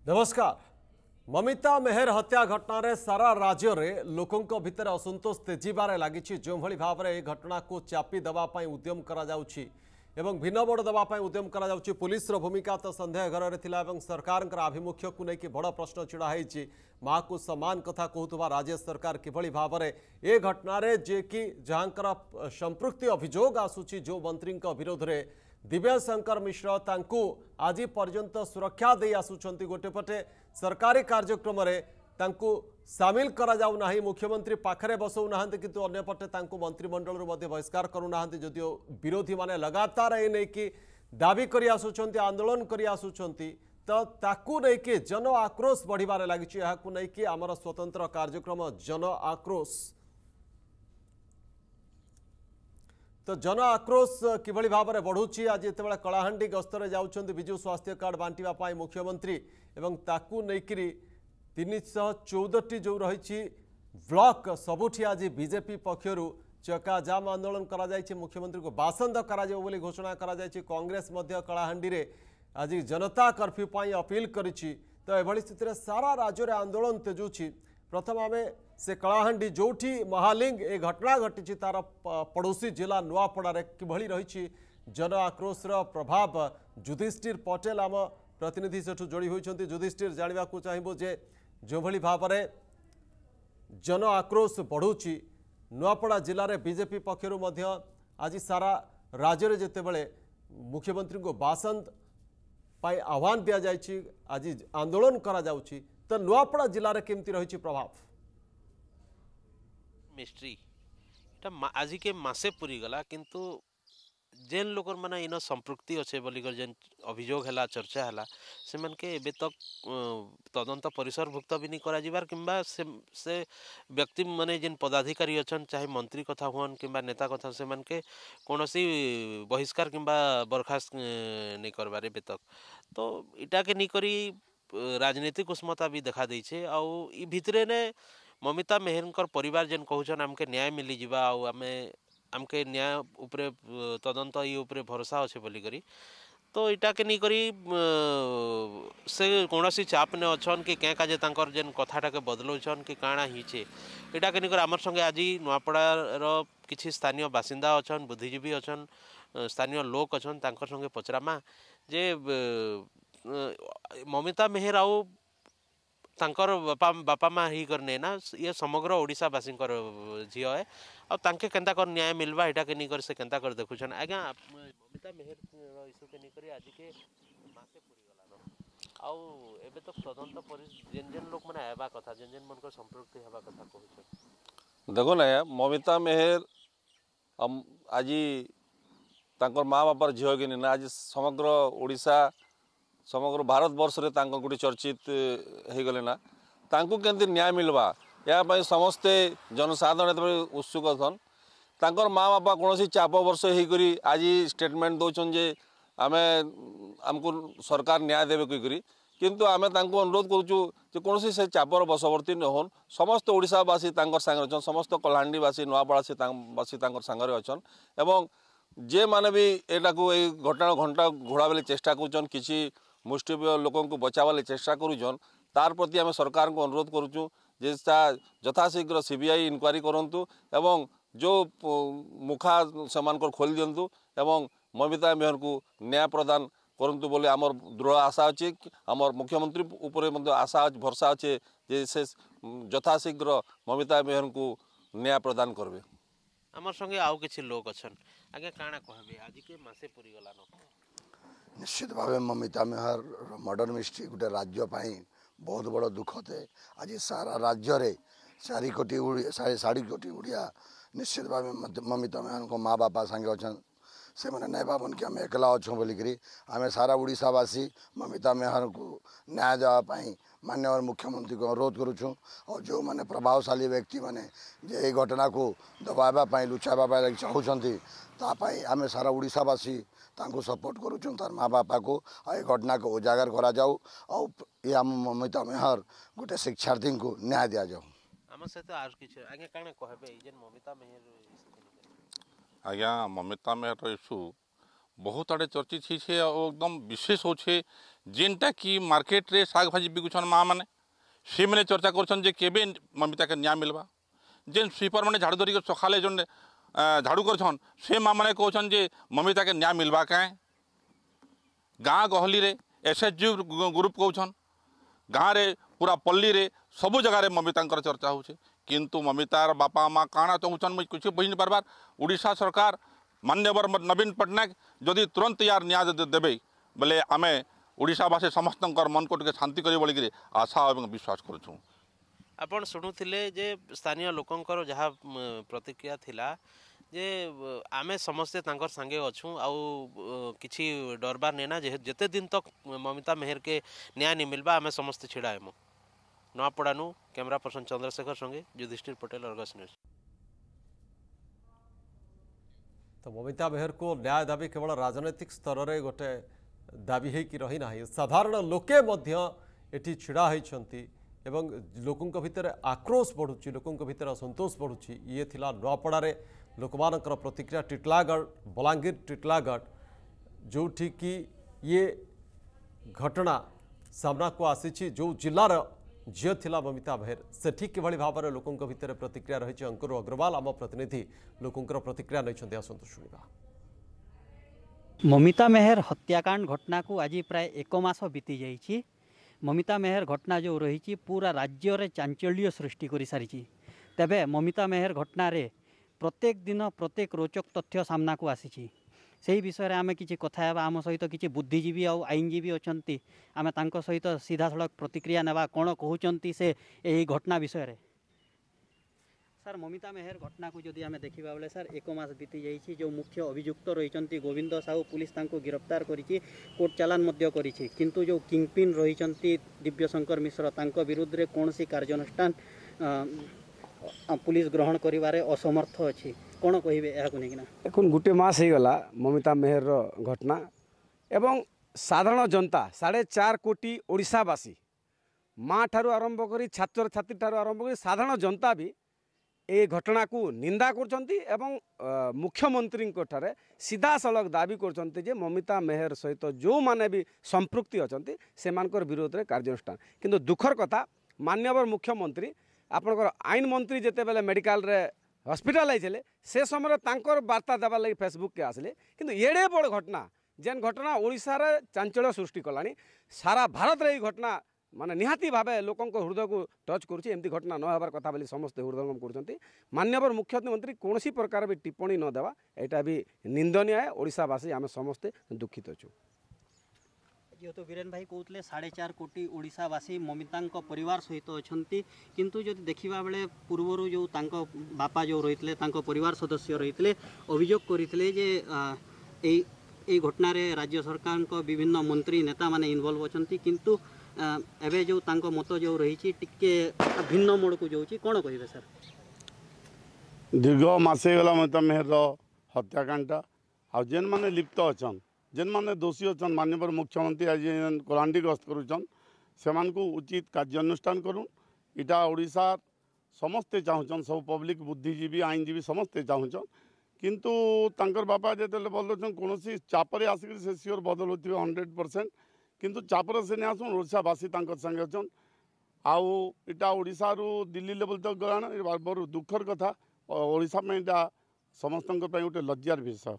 नमस्कार। ममिता मेहर हत्या घटना रे सारा राज्य रे लोकों भितर असंतोष तेजिबारे लगी जो भाव में घटना को चापी देवाई उद्यम करा जाउछि एवं भिन्न बड़ देवाई उद्यम करा जाउछि। पुलिस रो भूमिका तो संदेह घर में थिला एवं सरकार आभिमुख्य को लेकिन बड़ प्रश्न छिड़ा होइछि। माँ को सम्मान कथा कहूथुबा राज्य सरकार किभली भाव में ए घटना रे जे कि जहाँकर संपृक्ति अभियोग आसुछि जो मंत्री विरोध में दिव्यांश शंकर मिश्र तांकु आज पर्यंत सुरक्षा दे आसुछंती। गोटे पटे सरकारी कार्यक्रम रे तांकु सामिल करा जाउ नाही, मुख्यमंत्री पाखरे बसौ नाहंती किंतु अन्य पटे तांकु मंत्रिमंडल रो मध्ये बहिष्कार करू नाहंती। जदियो विरोधी माने लगातार ए नै कि दाबी करी आसुछंती, आंदोलन करी आसुछंती, तो ताकू नै कि जन आक्रोश बढ़िबारे लागिछि। याकू नै कि हमर स्वतंत्र कार्यक्रम जन आक्रोश, तो जन आक्रोश किभली भाव में बढ़ुची। आज जितेबाला कलाहांडी गस्तर जाउछंती विजु स्वास्थ्य कार्ड बांटिबा पाई मुख्यमंत्री एवं ताकू नैकरी 314 जो रही ब्लॉक सबुठी आज बीजेपी पक्षरु चक्का जाम आंदोलन करा जायछि। मुख्यमंत्री को बासंद करा जाउ बोली घोषणा करा जायछि। कांग्रेस मध्य कलाहांडी रे आज जनता कर्फ्यू पाई अपील करिछि। तो एभली स्थिति रे सारा राज्य रे आंदोलन तेजुछि। प्रथम आम से कलाहांडी जोठी महालिंग ए घटना घटी तार पड़ोसी जिला नुआपड़ा किभली रही जन आक्रोशर प्रभाव। युधिष्ठिर पटेल आम प्रतिनिधि सेठू जोड़ी होती। युधिष्ठिर जानवा चाहबू जे जो भली भाव में जन आक्रोश बढ़ुची नुआपड़ा जिले में बीजेपी पक्षर आज सारा राज्य में जितेबले मुख्यमंत्री को बासंद पाई आह्वान दि जाइए, आज आंदोलन करा जाउछि, तो नुआपड़ा जिले में केमती रही प्रभाव मिस्ट्री आज के मासे पूरी गला किंतु जेन लोक माने इन संपृक्ति अच्छे बोलिकर जेन अभियोग है चर्चा है से मन के एबे तक तदंत परिसरभुक्त भी नहीं करा जिबार किंबा से व्यक्ति माने जेन पदाधिकारी अच्छन चाहे मंत्री कथा हुन किंबा नेता कथा से मन के कौनसी बहिष्कार किंबा बर्खास्त नहीं करबार एबे तक। तो इटा के नहीं करी राजनीतिक उष्मता भी देखा देछे। आउ ई भितरे ने ममिता मेहर परिवार जेन कहून आमके न्याय मिली जावा आमके न्याय उपरे तदंत ये उपरे भरोसा अच्छे बोलिकी। तो इटा के नहीं करी से कौन सी चाप ने अच्छन कि क्या काजे तांकर जेन कथाटा के बदलौन कि काଣା हिचे इटा के नहीं आमर संगे आज नुआपड़ार किसी स्थानीय बासिंदा अच्छन, बुद्धिजीवी अच्छन, स्थानीय लोक अच्छन, तांकर संगे पचरामा जे ममिता मेहर आउ तांकर बापा माँ ही करने ना ये समग्र ओडिशावासी झी है और तांके केंता कर न्याय मिलवा इटा के नहीं कर से केंता कर देखुछन। आज्ञा ममिता मेहर इशू के नहीं करी आज के मासे पूरी गला आउ एबे तो तदंत जेन जेन लोक माने आबा कथा जेन जेन मनकर संपृक्ति हेबा कथा कहउछन। देखो ना ममिता मेहर आज तांकर माँ बापार झील कि ना आज समग्र ओडिशा समग्र भारत वर्ष रे तांको गुटी चर्चित हो गले ना तांको केंति न्याय मिलवा या समस्ते जनसाधारण उत्सुक थन। तांकर माँ बापा कौन सी चाप वर्ष होकर आज स्टेटमेंट दौन जे आमे आमको सरकार न्याय देवे कहीकि किंतु आमे तांको अनुरोध करूँ जे कौन से चापर बशवर्ती न होन। समस्त ओडिशावासी तांकर सांगे अच्छन, समस्त कलाहांडीवासी नुआपड़ासी वासी तांकर सांगे अच्छन एवं जे माने भी एटा को घटना घंटा घोड़ा बेले चेष्टा कर किसी मुष्टिमेय लोकों को बचावाले चेष्टा करुन तार प्रति आम सरकार को अनुरोध करुचु जे यथाशीघ्र सीबीआई इनक्वारी करंतु एवं जो मुखा सेमानकर खोली दिंतु एवं ममिता मेहर को न्याय प्रदान करंतु बोले आमर दृढ़ आशा अच्छे। आमर मुख्यमंत्री उपर आशा भरसा अच्छे जे से यथाशीघ्र ममिता मेहर को न्याय प्रदान करबे। आमर संगे आउ किछि लोक अछन आगे काଣା कहबे आज के मासे पूरी गला न। निश्चित भाव ममिता मेहर मर्डर मिस्ट्री गोटे राज्य बहुत बड़ दुख थे। आज सारा राज्य रे 4 कोटी 4.5 कोटी उड़िया निश्चित भाव ममिता मेहर को माँ बापा संगे अच्छन से मैंने नहीं भावन कि आम एकला अच्छों बोलिकी आम सारा ओडिशावासी ममिता मेहर को न्याय देवाई माननीय मुख्यमंत्री को अनुरोध करुँ। और जो मैंने प्रभावशाली व्यक्ति मैंने जे घटना को दबाइवाई लुचाइवा लगे चाहूँगी तापाई आम सारा ओडिशावासी तांको सपोर्ट करुँ तार माँ बापा को आ घटना को उजागर करा जाऊ और ये आम ममिता मेहर गोटे शिक्षार्थी को न्याय दि जाऊ। आम सहित आर किछ आगे काଣା कहबे जेन ममिता मेहर आज्ञा ममिता मेहर इश्यू बहुत आड़े चर्चित है एकदम विशेष होछे जेनटा कि मार्केट रे साग भाजी बिकुछन माँ मैंने से मैंने चर्चा कर केबे ममिता के न्याय मिलवा जेन स्वीपर मैंने झाड़ू धरिक सकाले जो झाड़ू करछन से माँ मैंने कहछन जे ममिता के न्याय मिलवा काए गाँ गहली रे एसएचजी ग्रुप कहछन गाँव रे पूरा पल्ली रे सबु जगार ममिता चर्चा होछे किंतु ममितार बापा माँ काଣା चाहून मुझे कुछ बुझी पार्बार उड़ीसा सरकार मान्यवर नवीन पट्टनायक जदि तुरंत यार न्याय देवे बोले आम ओडावासी समस्त मन को शांति कर बोलिक आशा और विश्वास करूँ। आपण शुणुले जे स्थानीय लोकंकर जहाँ प्रतिक्रिया थिला जे आमे समस्ते तांकर संगे अच्छू आउ किछि डरबार नेना जेते दिन तक ममिता मेहर के न्याय नहीं मिलबा आमे समस्ते छिड़ा हेमु। नवापड़ानु कैमरा पर्सन चंद्रशेखर संगे युधिष्ठिर पटेल, अर्गस न्यूज। तो ममिता मेहर को न्याय दाबी केवल राजनैतिक स्तर में गोटे दाबी होगी रही ना, साधारण लोके एटी छिड़ा होती एवं लोकों भितर आक्रोश बढ़ुची, लोकों भितर असंतोष बढ़ुची। ये थिला नुआपड़ारे लोकमानकर प्रतिक्रिया। टिटलागढ़ बलांगीर टिटलागढ़ जोठी कि ये घटना सामना को आसी जो जिलार झील थिला ममिता मेहर सेठी किभली भाव में लोकों भितर प्रतिक्रिया रही। अंकुर अग्रवाल आम प्रतिनिधि लोकों प्रतिक्रिया नहीं आसतु शुणा। ममिता मेहर हत्याकांड घटना को आज प्राय 1 मास बीती जाइए। ममिता मेहर घटना जो रही पूरा राज्य रे चांचल्य सृष्टि कर सारी। तेबे ममिता मेहर घटना रे प्रत्येक दिन प्रत्येक रोचक तथ्य सामना को आसी। से विषय में आम कि कथा आम सहित किसी बुद्धिजीवी और आईनजीवी अच्छा आम तांको सहित सीधा सड़क प्रतिक्रिया नेबा कौन कहते से यही घटना विषय रे। सर ममिता मेहर घटना को जदि आम देखा बेले सर 1 मास बीती जाइए। जो मुख्य अभियुक्त रही गोविंद साहू पुलिस तांको गिरफ्तार करी कोर्ट चालान करी, किंतु जो किंगपिन रही दिव्यशंकर मिश्र तांको विरुद्ध रे कौन सी कार्यानुष्ठान पुलिस ग्रहण करिवारे असमर्थ अच्छी। कौन कहे देखो गोटे मस हो गला ममिता मेहर घटना एवं साधारण जनता 4.5 कोटी ओडिशावासी माँ ठारू आरंभ कर छात्र छात्री ठारू आरंभ कर साधारण जनता भी ए घटना को निंदा कर मुख्यमंत्री ठारे सीधा सलख दाबी कर ममिता मेहर सहित जो माने भी संपृक्ति अच्छा से विरोध में कार्यानुष्ठान। किंतु दुखर कथा माननीय मुख्यमंत्री आपनकर आईन मंत्री जिते बेले मेडिकल रे हॉस्पिटलाइज हेले से समय तांकर वार्ता देवार लगी फेसबुक के आसले, किंतु एड़े बड़ घटना जेन घटना ओडिशा रे चांचल्य सृष्टि कलानी सारा भारत रे घटना माने निहाती भावे लोकों हृदय को टच करुच्ची। एमती घटना न होबार कथा बोली समस्ते हृदयंगम करछंती। माननीय मुख्यमंत्री कौन प्रकार भी टिप्पणी न देवा एटा भी निंदनीय है। ओडिशावासी आम समस्ते दुखित अच्छु। जेहेतु वीरेन भाई कहते 4.5 कोटी ओडिशावासी ममिता परिवार सहित अच्छा, किंतु जो देखा बेले पूर्वर जो तांको बापा जो रही परिवार सदस्य रही अभियोग करते ये घटना राज्य सरकार को विभिन्न मंत्री नेता माने इनवॉल्व अच्छा, किंतु एवं जो तांको मत जो रही टिके भिन्न मोड़ को जाऊँगी कौन कहे सर? दीर्घ मसे गला ममिता मेहर हत्याकांड आ जेन माने लिप्त अच्छा जेन माने दोषी अच्छा माननीय मुख्यमंत्री आज कलाहांडी गस्त करुचन से उचित कार्यानुष्ठान करूँ। इटा ओडिशा समस्ते चाहून सब पब्लिक बुद्धिजीवी आईनजीवी समस्ते चाहून, किंतु तांकर बापा जो बोलुन कौन चापरे आसिक से सियोर बदल हो 100%, किंतु चापर से नहीं आसन ओडिशावासी संगे अच्छा। आउ इटा ओडिशा रु दिल्ली लेवल तक गलाण बड़ दुखर कथा। ओडिशा में इटा समस्त गोटे लज्जार विषय।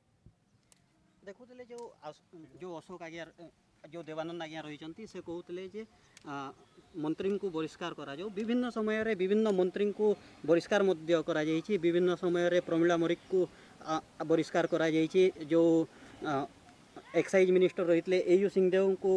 देखुले जो अशोक आज्ञा जो देवानंद आज्ञा रही से कहते मंत्री को बहिष्कार करा जाओ। विभिन्न समय रे विभिन्न मंत्री को बहिष्कार करा जाइछि। विभिन्न समय रे प्रमिला मरिक को बहिष्कार करा जाइछि। जो एक्साइज मिनिस्टर रही एयू सिंहदेव को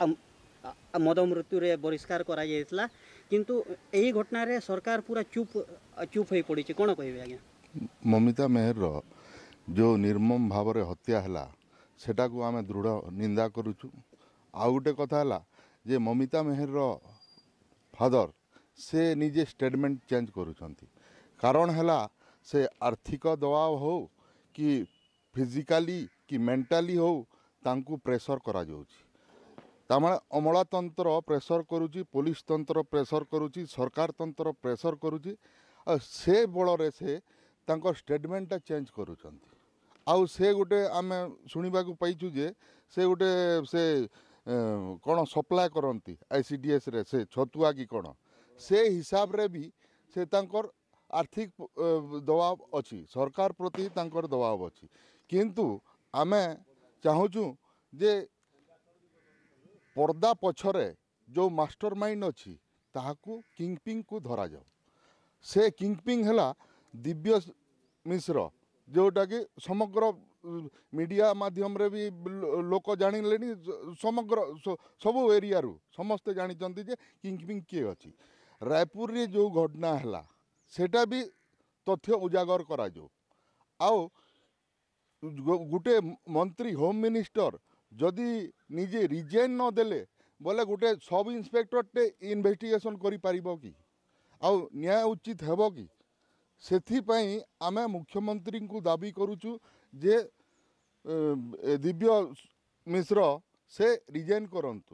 मद मृत्यु रे बहिष्कार करा जाइतला, किंतु यही घटना रे सरकार पूरा चुप हो पड़ी। कौन कहे आज्ञा? ममिता मेहर जो निर्मम भाव में हत्या है सेटा को आम दृढ़ निंदा करुचु। आउ गोटे कथा है जे ममिता मेहर फादर से निजे स्टेटमेंट चेंज करुछंती। कारण है से आर्थिक दबाव हो कि फिजिकाली कि मेंटाली हो तांकू प्रेसर करा जाउची। तामाने अमलातंत्र प्रेसर करुची, पुलिस तंत्र प्रेसर करुची, सरकार तंत्र प्रेसर करुची। से बल से तांको स्टेटमेंटा चेंज करुछंती। आउ से गोटे आम शुणा पाइचु जे से गोटे से कौन सप्लाय करती ICDS रे से छतुआ कि कौन से हिसाब रे भी से तांकर आर्थिक दबाव अच्छी सरकार प्रति तांकर दबाव अच्छी किंतु आमे चाहूँ जे पर्दा पछरे जो मास्टर माइंड अच्छी ताहाकू किंगपिंग को धरा जाओ से किंगपिंग है दिव्य मिश्र जोटा कि समग्र मीडिया माध्यम रे भी लोक जानिले समग्र सबू एरिया रू समस्ते जानी जे किंगपिंग किए अच्छी रायपुर रे जो घटना है सेटा भी तथ्य उजागर करा जो आओ गोटे मंत्री होम मिनिस्टर जदि निजे रिजाइन न देले बोले गोटे सब इन्स्पेक्टर टे इन्वेस्टिगेशन करि पारिबो कि आउ न्याय उचित हेबो कि सेथिपाई आमे मुख्यमंत्री को दाबी करूचु जे दिव्य मिश्र से रिजाइन करंतु।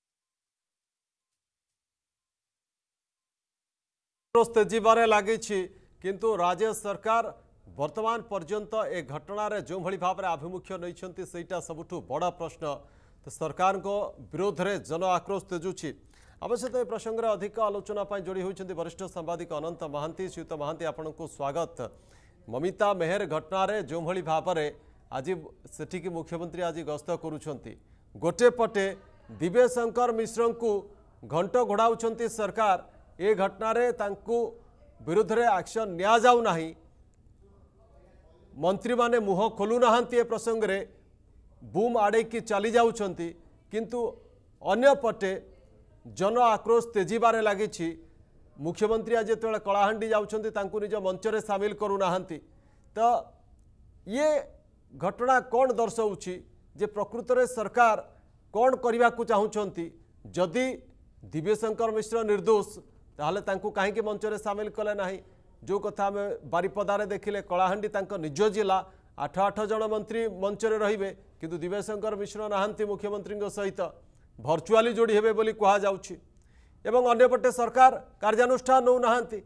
तेजीबारे लगी किंतु राज्य सरकार वर्तमान पर्यंत ए घटना जो भली भाव आभिमुख्य नहीं सेटा सबुठु बड़ा प्रश्न तो सरकार को विरोध में जन आक्रोश तेजुची अवश्य तो प्रसंग में अधिक आलोचना जोड़ी होती वरिष्ठ सांबादिक अनंत महांती श्रीयुत महांती आपण को स्वागत। ममिता मेहर घटना जो भली भाव आज सेठी मुख्यमंत्री आज गस्त करुछंती गोटे पटे दिव्यशंकर मिश्र को घंट घोड़ाउछंती सरकार ए घटना विरुद्ध रे एक्शन निया जाऊ नाही मंत्री माने मुह खोलु नाहंती ए प्रसंग रे बूम आड़े की चली जाउछंती किंतु अन्य पटे जन आक्रोश तेजीबारे लागिछि मुख्यमंत्री आज जेतेबेले कलाहांडी जाउछंती तांकु निज मंच रे शामिल करू नाहंती तो ये घटना कौन दर्शाउछि जे प्रकृत रे सरकार कौन करबा को चाहुछंती जदि दिव्यशंकर मिश्र निर्दोष ताहले तांकु काहेकि मंच रे शामिल कले नाही जो कथा आम बारिपदारे देखिले कलाहांडी तांको निज जिला 8 जन मंत्री मंच रे रहिबे किंतु दिव्यशंकर मिश्र नाहंती मुख्यमंत्री सहित भर्चुआली जोड़ी हेबे बोली कहा जाउछि एवं अन्यपटे सरकार कार्यानुष्ठान नौ नाहंती।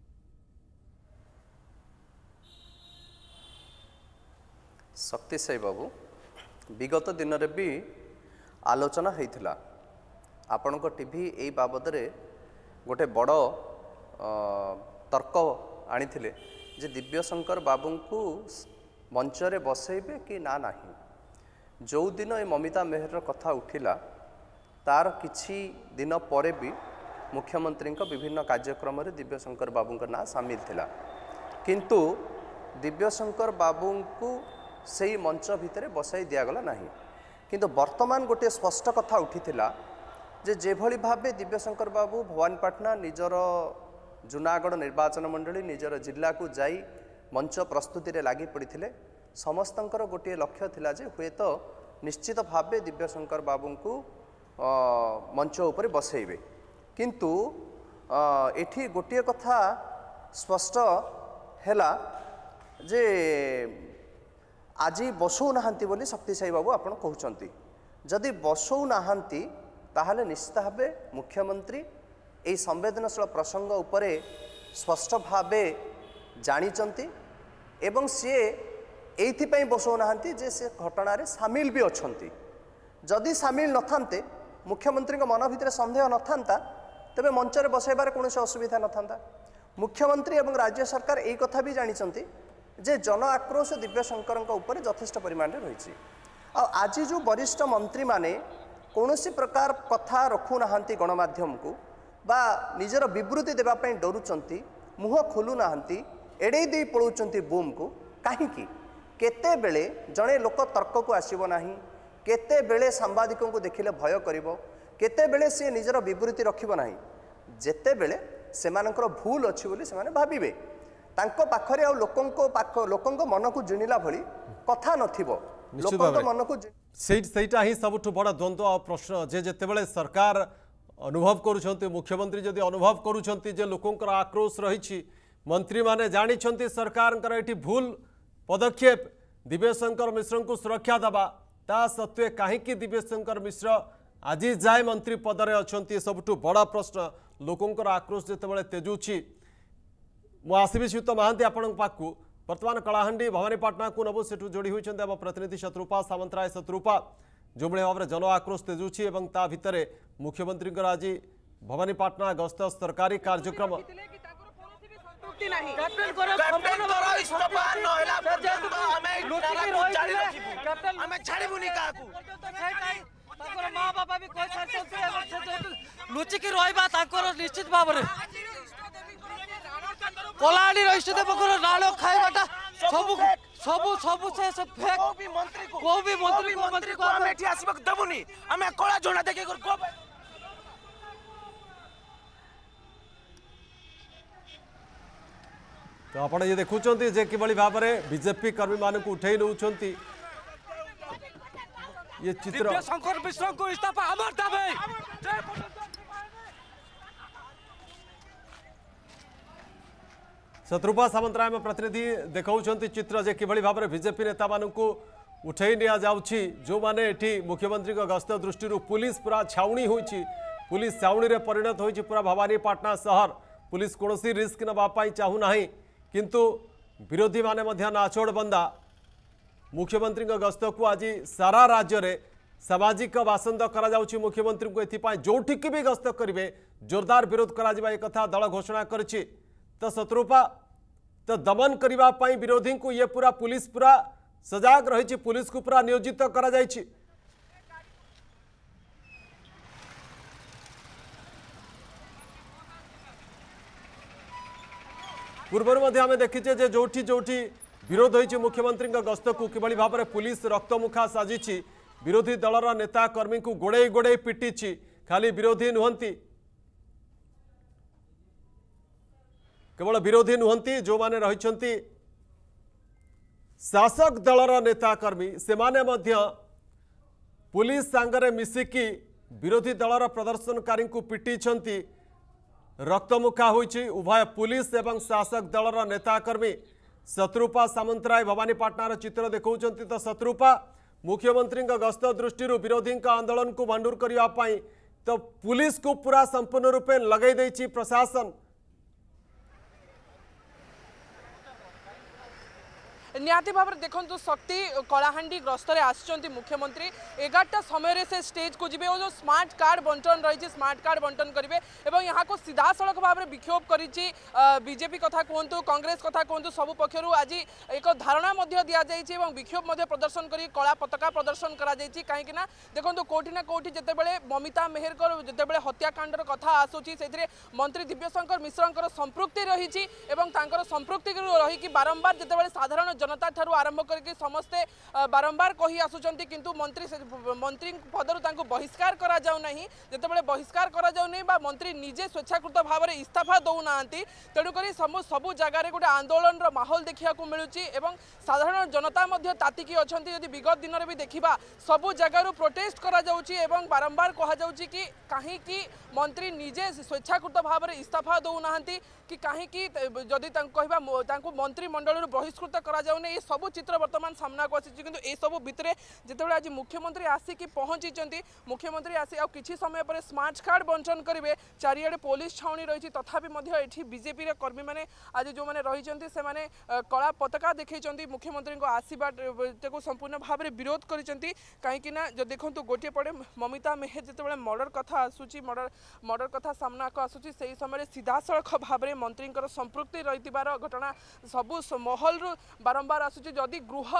शक्तिशायी बाबू विगत दिन रे भी आलोचना होइथिला आपनको टीवी एई बाबद रे गोटे बड़ तर्क आनी जे दिव्यशंकर बाबू को मंचरे बसैबे कि ना नहीं जो दिन ये ममिता मेहर कथा उठिला तार किछि दिन परे भी मुख्यमंत्री विभिन्न कार्यक्रम रे दिव्यशंकर बाबू का ना सामिल थिला किंतु दिव्यशंकर बाबू को सही मंच भितर बसाई दिगला नहीं किंतु वर्तमान गोटे स्पष्ट कथा उठिथिला जे भली भावे दिव्यशंकर बाबू भवानीपाटना निजर जूनागढ़ निर्वाचन मंडली निजर जिला को जाई मंच प्रस्तुति रे लागी पड़ते समस्तंकर गोटे लक्ष्य थिला जे हुए तो निश्चित भावे दिव्यशंकर बाबू को मंच उपर बसैबे किंतु एठी गोटे कथा स्पष्ट हैला जे आज बसौ नाहांती बोली शक्तिशायी बाबू आपण कहउचंती जदि बसौ नाहांती ताहले निश्चित भावे मुख्यमंत्री यही संवेदनशील प्रसंग उपरे स्पष्ट भावे जानिचंती एवं सी एइथिपई बसौ नाहांती जे से घटना रे सामिल भी अछंती जदि सामिल न थांते मुख्यमंत्री मन भितर संदेह न थांता तबे मंच रे बसाइबार कोनोसी असुविधा न थांता मुख्यमंत्री एवं राज्य सरकार एई कथा भी जानिचंती जे जन आक्रोश दिव्यशंकर उपर यथेष्ट परिमाण में रही आज जो वरिष्ठ मंत्री माने कौनसी प्रकार कथा रखु नाहांती गणमाध्यम को बा निजर विवृत्ति देवाई डरुचंती मुह खोलु नाहांती एड़े दे पलाउचंती बूम को कहीं केते बेले जड़े लोक तर्क को आसीबो नाही केते बेले सांबादिकों को देखिले भय करिवो केते बेले से निजर विवृत्ति रखिबो नाही जेते बेले सेमानकर भूल अछि बोली सेमाने भाबिबे तांको पाखरे आ लोकंको मन को जिणिला भली कथा नथिबो लोकंको मन को सेटा ही सबुठु बड़ा द्वंद्व आ प्रश्न जे जेतेबेले सरकार अनुभव करुछंती मुख्यमंत्री जदि अनुभव करुछंती जे लोकंकर आक्रोश रही मंत्री माने जानिछंती सरकारंकर एठी भूल पदक्षेप दिव्यशंकर मिश्र को सुरक्षा दबा ता सत्वे काहेकि दिव्यशंकर मिश्र आज जाए मंत्री पदरे अछंती सबुठु बड़ा प्रश्न लोकंकर आक्रोश जेतेबेले तेजुछि मु आसीबी श्रीयुत महांती आपण पाखु बर्तमान कलाहांडी भवानीपाटना को नबू से जोड़ी होती आम प्रतिनिधि शत्रुपा सामंतराय। शत्रुपा जो भाव में जन आक्रोश तेजुची और ता भितर मुख्यमंत्री आज भवानीपाटना गस्त सरकारी कार्यक्रम लुचिकी रहा निश्चित भाव में कलाहांडी इष्टदेव नाल खाइबाटा सबू सबू सबू से फेक को भी मंत्री को हम एठी आसीबक देबुनी हमें कला झोना देखे को तो आप ये देखुं जे किभली भाव में बीजेपी कर्मी मान को उठे नौ ये चित्र शंकर मिश्र को इस्तीफा अमर दाबी शत्रुपा सामंतराय में प्रतिनिधि देखा चित्र जे किभली भाव में बीजेपी नेता मानू उठे नि जाउछि जो माने एठी मुख्यमंत्री गस्त दृष्टि पुलिस पूरा छाउणी होइछि पुलिस छाउणी रे परिणत होइछि पूरा भवानीपाटना शहर पुलिस कोनोसी रिस्क नबा पाई चाहू नाही किंतु विरोधी माने मध्य नाचोड़ बंदा मुख्यमंत्री गस्त को आज सारा राज्य में सामाजिक बासंद करा जाउछि मुख्यमंत्री को एथिपाई जोठिक भी गस्त करेंगे जोरदार विरोध करा जिबा एक कथा दल घोषणा करछि। तो शत्रुपा तो दमन करने विरोधी को ये पूरा पुलिस पूरा सजाग रही पुलिस को पूरा नियोजित करा जायछि। पूर्व आम देखीचे जे जोठी जोठी विरोध होइछि मुख्यमंत्री गस्त को किभली भाव में पुलिस रक्तमुखा साजिछि विरोधी दलर नेता कर्मी को गोड़े गोड़े पिटिछि खाली विरोधी नुहंती केवल विरोधी नुहंती जो माने रहिछंती शासक दलर नेता कर्मी से माने मध्य पुलिस सांगरे मिसिकी विरोधी दलर प्रदर्शनकारी को पिटिछंती रक्तमुखा होइछि उभय पुलिस एवं शासक दलर नेता कर्मी। शत्रुपा सामंतराय भवानीपाटनार चित्र देखौछंती। तो शत्रुपा मुख्यमंत्री गस्त दृष्टि विरोधी आंदोलन को भांडुर करने तो पुलिस को पूरा संपूर्ण रूपे लगई देछि प्रशासन। निहाती भाव में देखो शक्ति कलाहांडी ग्रस्त आसुच्च मुख्यमंत्री 11टा समय से स्टेज को जीवे और जो स्मार्ट कार्ड बंटन रही स्मार्ट कार्ड बंटन करेंगे और यहाँ को सीधा सड़क भाव में विक्षोभ कर बीजेपी कथा कहतु कांग्रेस कथा कहतु सबु पक्षर आज एक धारणा दि जाए विक्षोभ प्रदर्शन कर कला पताका प्रदर्शन करा कहीं देखो कौटी ना कौटी जितेबाला ममिता मेहर जितेबाला हत्याकांडर कथा आसूची से मंत्री दिव्यशंकर मिश्र संपृक्ति रही संपृक्ति रही बारंबार जितेबाला साधारण जनता ठारू आरंभ करके समस्ते बारंबार कही आसुचंती किंतु मंत्री पदरु तांको बहिष्कार करा जाउ नहीं जेतेबेले बहिष्कार करा जाउ नहीं बा मंत्री निजे स्वेच्छाकृत भाव में इस्तीफा दउ नांती तेणु करी सबु जगह रे गोटे आंदोलन रो माहौल देखिया को मिलुची एवं साधारण जनता मध्य तातिकी अछंती यदि विगत दिन रे भी देखिबा सबु जगह रो प्रोटेस्ट करा जाउची एवं बारंबार कहा जाउची कि काहे कि मंत्री निजे स्वेच्छाकृत भाव में इस्तीफा दउ नांती कि काहे कि जदि कहबा तांको मंत्री मंडल रो बहिष्कृत करा जाउने ये सब चित्र वर्तमान सामना को आसी किंतु ए सब भितरे जितेबाला आज मुख्यमंत्री आसिकी पहुंची मुख्यमंत्री आसी आ किछि समय पर स्मार्ट कार्ड बंटन करेंगे चारिआडे पुलिस छाउणी रही तथापि एठी बीजेपी रे कर्मी माने आज जो माने रही से माने कला पताका देखैछंती मुख्यमंत्री को आसीबा को संपूर्ण भाव में विरोध करिसेंती कहीं ना जो देखंतु गोटे पड़े ममिता मेहर जितेबाला मर्डर कथा आसुची मर्डर कथा सामना को आसुची से समय सीधा सड़क भाव में मंत्री संपृक्ति रही घटना सबु महल रु बारंबार आसुची जदि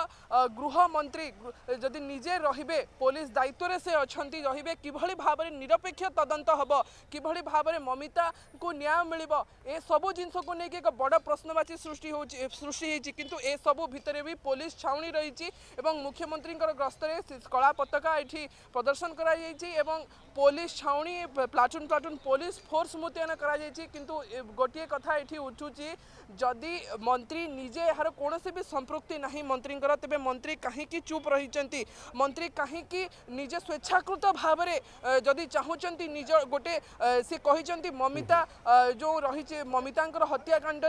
गृह मंत्री जदि निजे रहिबे पुलिस दायित्व से अच्छी रहिबे किभली भाव में निरपेक्ष तदंत हबो किभली भाव में ममिता को न्याय मिलिबो ए सबु जिंस को लेके एक बड़ प्रश्नवाची सृष्टि होची किंतु ए सबु भितरे भी पुलिस छाउणी रही एवं मुख्यमंत्री गस्त कला पताका एठी प्रदर्शन करा जायछि एवं पुलिस छाउणी प्लाटून पुलिस फोर्स मुतयन करा जायछि किंतु गोटे कथा एठी उठुची जदि मंत्री निजे यार कौन भी संपृक्ति नहीं मंत्री तेरे मंत्री कहीं चुप रही मंत्री कहीं निजे स्वेच्छाकृत भाव में जदि चाहूँगी निज गोटे सी कहते ममिता जो रही ममिता हत्याकांड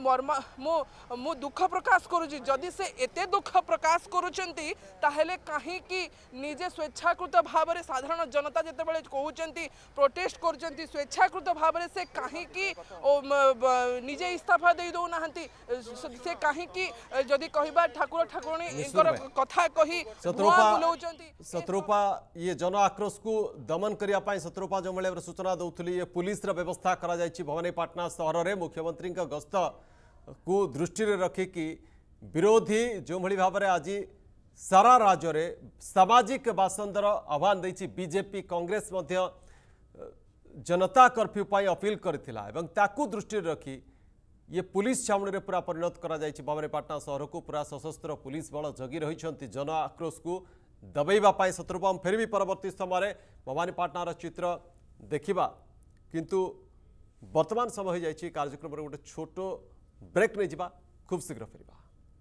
मु दुख प्रकाश करुँची जदि से एते दुख प्रकाश करुँच कहीं निजे स्वेच्छाकृत भाव में साधारण जनता जितेबाला कहते प्रोटेस्ट प्रोटेस्ट करछंती स्वेच्छाकृत भाव से कहीं निजे इस्तीफा दे दौना से कहीं जदि कहबा ठाकुर ठाकुराणी कथा कही शत्रुपा ये जन आक्रोश को दमन करने शत्रुपा जो भाव सूचना दौली ये पुलिस व्यवस्था करा भवानीपाटना सहर में मुख्यमंत्री गस्त को दृष्टि रखिकी विरोधी जो भाव में आज सारा राज्य में सामाजिक बासंदर आह्वान देछि बीजेपी कांग्रेस मध्य जनता कर्फ्यू पाई अपील करथिला एवं ताकू दृष्टि रखी ये पुलिस छाउणी रे पूरा परिणत करा जायछि भवानीपाटना सहर को पूरा सशस्त्र पुलिस बल जगी रही जन आक्रोश को दबेइबा पाई शत्रुपम फेर भी परवर्ती समय भवानीपाटनार चित्र देखिबा किंतु वर्तमान समय हो जायछि कार्यक्रम रे गोटे छोट ब्रेक नहीं जिबा खूब शीघ्र फेरिबा।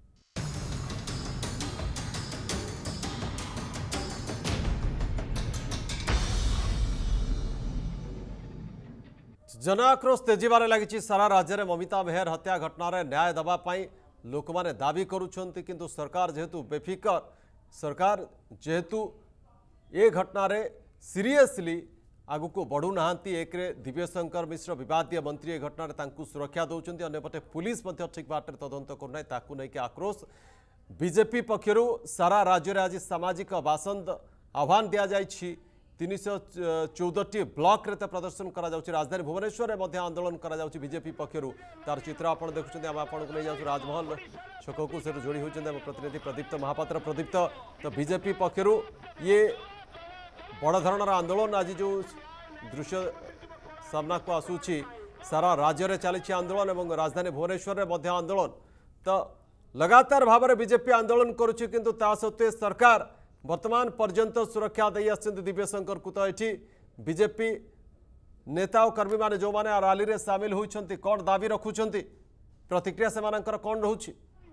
जन आक्रोश तेजिबार लगी सारा राज्य में ममिता मेहर हत्या घटना न्याय दवापाई लोक मैंने दाबी करुँच किंतु सरकार जेहेतु बेफिकर सरकार जेहेतु ये घटना सीरियसली आगु को बढ़ुना एक दिव्यशंकर मिश्र विवादीय मंत्री ए घटना सुरक्षा दौरान अंपटे पुलिस ठीक बाटे तदंत करना ताकू नहीं आक्रोश बीजेपी पक्षर सारा राज्य में आज सामाजिक बासंद आह्वान दि जाइए 314 ब्लॉक रे प्रदर्शन करा जाउछि राजधानी भुवनेश्वर में आंदोलन करा जाउछि बीजेपी पक्षर तार चित्र आप देखुं आम आपको नहीं जाऊँ राजमहल छक को से जोड़ी होती प्रतिनिधि प्रदीप्त महापात्र प्रदीप्त तो बीजेपी पक्षर ये बड़ धरणर आंदोलन आज जो दृश्य सामना को आसूची सारा राज्य में चली आंदोलन और राजधानी भुवनेश्वर में आंदोलन तो लगातार भाव में बीजेपी आंदोलन करुच्ची किंतु ता सत्वे सरकार वर्तमान पर्यंत सुरक्षा दे दिव्यशंकर को तो ये बीजेपी नेता और कर्मी माने जो माने रैली रे सामिल होइछंती कौन दाबी रखुछंती प्रतिक्रिया से मानकर कौन रहुछि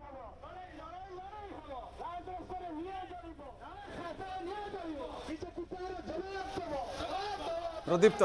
प्रदीप्त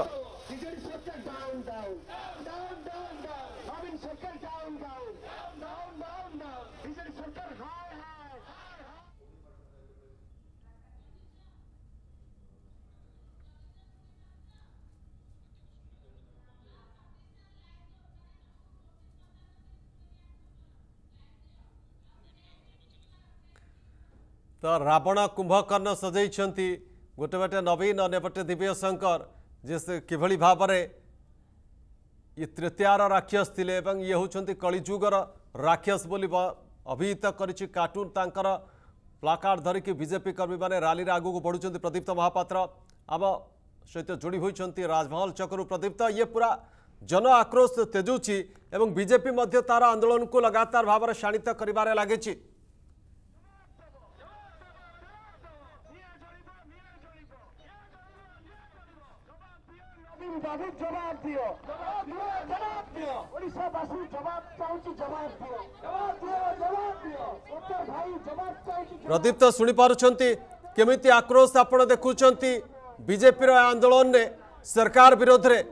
तो रावण कुंभकर्ण सजाई गोटे बाटे नवीन अन्यपटे दिव्यशंकर जे किभली भाव में ये तृतीयार राक्षस थिले एवं ये होचंती कलिजुगर राक्षस बोली अभिहित करिछि कार्टून तांकर प्लाकार्ड धरिकी बीजेपी कर्मी माने रैली रे आगु को बढ़ुचंती प्रदीप्त महापात्र आम सहित जोड़ी होइछंती राजमहल चक्रु प्रदीप्त ये पूरा जन आक्रोश तेजुछि एवं बीजेपी मध्य तार आंदोलन को लगातार भाव में शाणित करिबारे लागिछि जवाब दियो जवाब दियो ओडिशावासी जवाब चाहूची जवाब दियो जवाब दियो उत्तर भाई जवाब चाहूची प्रदीप्त सुनी पारुछंती केमिति आक्रोश आपण देखुछंती बीजेपी रो आंदोलन ने सरकार विरोध रे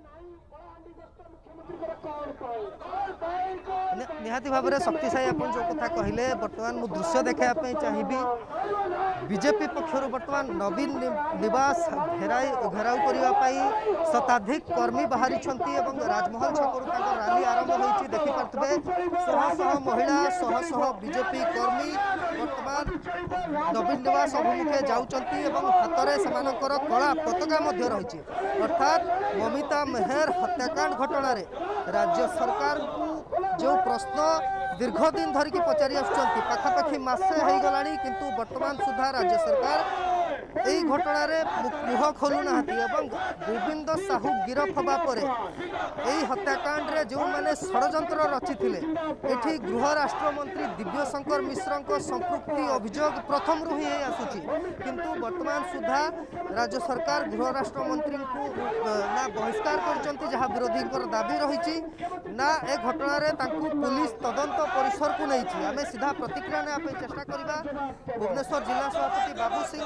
निहाती भाव में शक्तिशाली आप जो कथा कहले बर्तमान मु दृश्य देखापी चाहिए बीजेपी पक्षर बर्तमान नवीन निवास घेराव करने शताधिक कर्मी बाहरी राजमहल छकू रैली आरंभ होती देखिपे शह शह महिला शह शह बीजेपी कर्मी बर्तमान नवीन निवास अभिमुखे जाऊँगी हाथ में कला पताका रही अर्थात ममिता मेहर हत्याकांड घटना राज्य सरकार जो प्रश्न दीर्घ दिन धरिकी पचारि आसुचंती पाखापाखि मासे हो गलानी किंतु वर्तमान सुधा राज्य सरकार यही घटना मुह खोलु नाहांती एवं गोविंद साहू गिरफ हवा पर यही हत्याकांड रे जो माने षड्यंत्र रचिथिले एठी गृह राष्ट्र मंत्री दिव्यशंकर मिश्र संपृक्ति अभियोग प्रथम रु ही आसुची किंतु वर्तमान सुधा राज्य सरकार गृह राष्ट्र मंत्री को ना बहिष्कार करचंती जहाँ विरोधी दाबी रही ना ए घटना रे तांकु पुलिस तदंत परिसर को नहीं आमे सीधा प्रतिक्रिया ने चेष्टा करबा भुवनेश्वर जिला सभापति बाबू सिंह अच्छा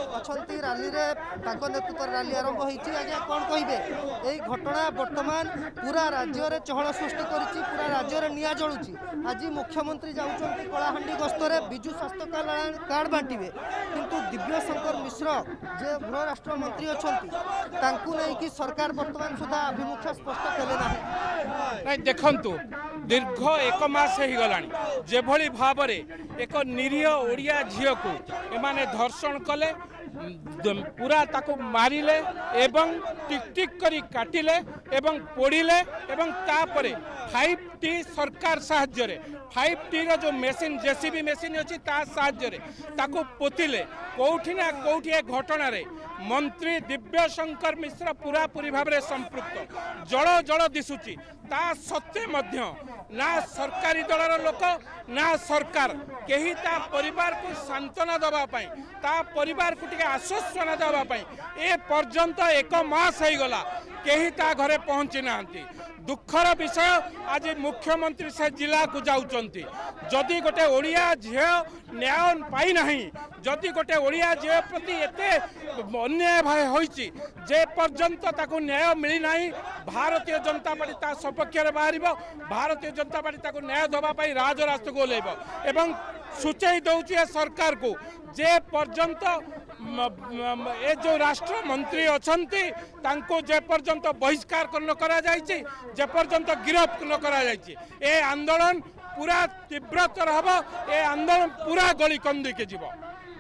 मुख्यमंत्री रैली रे नेतृत्व रैली आरंभ होती आज्ञा कौन कहे यही घटना बर्तमान पूरा राज्य में चहल सृष्टि करिछि पूरा राज्य में निया जलुछि आज मुख्यमंत्री जाउछंती कलाहांडी गस्तरे विजु स्वास्थ्य कार्ड बांटिबे किंतु दिव्यशंकर मिश्र जे गृह राष्ट्र मंत्री अछंती तांकू नै कि सरकार वर्तमान सुधा अभिमुख्य स्पष्ट केले नाही देखंतु दीर्घ 1 मास हो गलानी जेभली भाव एक निरीह ओडिया झील को एमाने धर्षण कले पूरा ताको मारिले एवं टिक टिक करी काटिले एवं पोड़िले एवं तापरे 5T सरकार साहाय्य 5T रो जो मेसीन जेसीबी मेसीन अच्छी साहाय्य ताको पोतिले कौटी ना कौटी ए घटना रे मंत्री दिव्यशंकर मिश्र पूरा पूरी भाव में संपृक्त जड़ जड़ दिशुची ता सत्वे मध्य ना सरकारी दलर लोक ना सरकार कहीं ता परिवार को सांत्वना दवापाई ता परिवार को टिके आश्वासना दवापाई ए पर्यंत 1 मास हो गला कहीं ता घरे पहुंची नांती दुखर विषय आज मुख्यमंत्री से जिला को जाउचंती जदि गोटे ओडिया झील न्याय पाई नहीं जदि गोटे ओडिया झील प्रति एते अन्याय भाई होईची जे पर्यंत ताको न्याय मिली नहीं भारतीय जनता पार्टी ता सपक्ष रे बाहरिबो भारतीय जनता पार्टी ताको न्याय दबा पाई राजरास्ता को लेबो एवं सूचई दउची सरकार को जे पर्यंत ए जो राष्ट्र मंत्री अछंती तांको जे पर्यंत बहिष्कार न करा जायछि जे पर्यंत गिरफ्त न करा जायछि ए आंदोलन पूरा तीव्रतर हबो ए आंदोलन पूरा गली कंदी के जीवो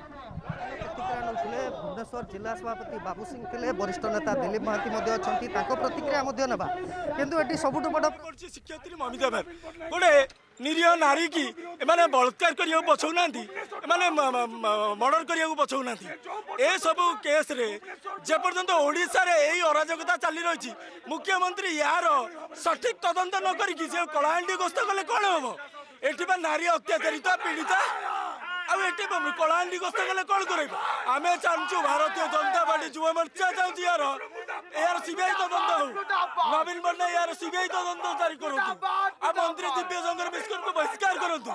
भुवनेश्वर जिला सभापति बाबू सिंह थे वरिष्ठ नेता दिलीप महांती अच्छा प्रतिक्रिया ना कि सबुठ बड़ शिक्षयित्री ममिता मेहर गोटे निरीह नारी की एमाने बलात्कार करिया पछौना एमाने मर्डर करिया पछौना ए सब केस रे जे पर्यंत ओडिशा रे एही अराजकता चली रही मुख्यमंत्री यार सठिक तदंत न करिकी जे कलाहांडी गस्त कले कौन हम एठी नारी अत्याचारित पीड़िता कलाहांडी गस्त कले कौन कर आम चाहूँ भारतीय जनता पार्टी युव मोर्चा चाहूँ यार सीबीआई तदंत हो नवीन पट्टनायक यार सीबीआई तदंत जारी करूँ मंत्री दिव्यशंकर मिश्र को बहिष्कार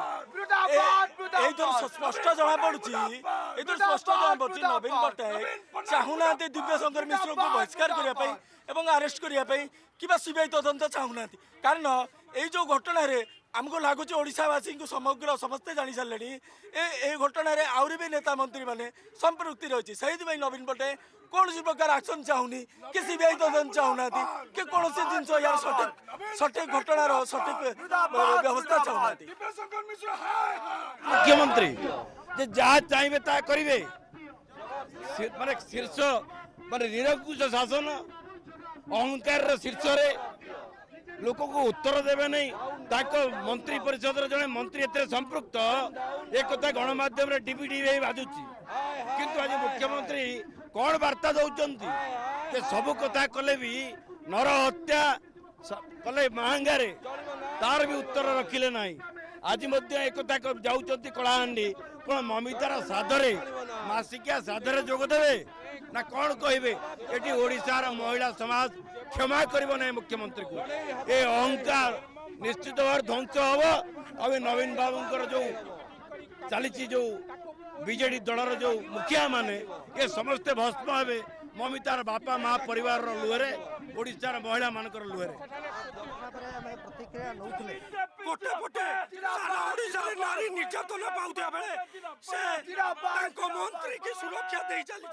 करूँ स्पष्ट जना पड़ी स्पष्ट जना पड़ी नवीन पट्टनायक चाहूना दिव्यशंकर मिश्र को बहिष्कार करने अरेस्ट करने कि सीबीआई तदंत चाहूना कारण यही जो घटना आमको लगुच ओडावासी को समग्र समस्ते जानी सारे ए घटना आहरी भी नेता मंत्री मैंने संपृक्ति रही से नवीन पट्टनायक कौन प्रकार एक्शन चाहूनी कि सीबीआई तदंत चाहूना कि कौन सी जिन यार सठिक घटनार सठिक व्यवस्था चाहूना मुख्यमंत्री जहाँ चाहिए ता करेंगे माने शीर्ष माने निरंकुश शासन अहंकार शीर्ष लोक को उत्तर देवे नहीं मंत्री परिषद जड़े मंत्री एत संपृक्त एक कथा गणमाध्यम डीपीडी बाजुची किंतु आज मुख्यमंत्री कौन वार्ता दौरान सब कथा कले भी नर हत्या कले महंगारे तार भी उत्तर रखिले नहीं आज एक कथा जाऊँच कलाहांडी कौन ममितार साधरे मासिकिया साधरे जोगदेवे ना कौन कहे ये ओडिशार महिला समाज क्षमा करिबो नहीं मुख्यमंत्री को ए अहंकार निश्चित भाव ध्वंस हम आ नवीन बाबूंकर जो चली जो बीजेडी दलर जो मुखिया माने ये समस्ते भस्म हे ममितार बापा माँ परिवार लुहरे ओडिशार महिला मानकर लुहरे प्रतिक्रिया नौथिले गोटे गोटे सारा ओडिशा रे नारी निर्यातन पाउथिया बेले से तांको मंत्री की सुरक्षा दे चली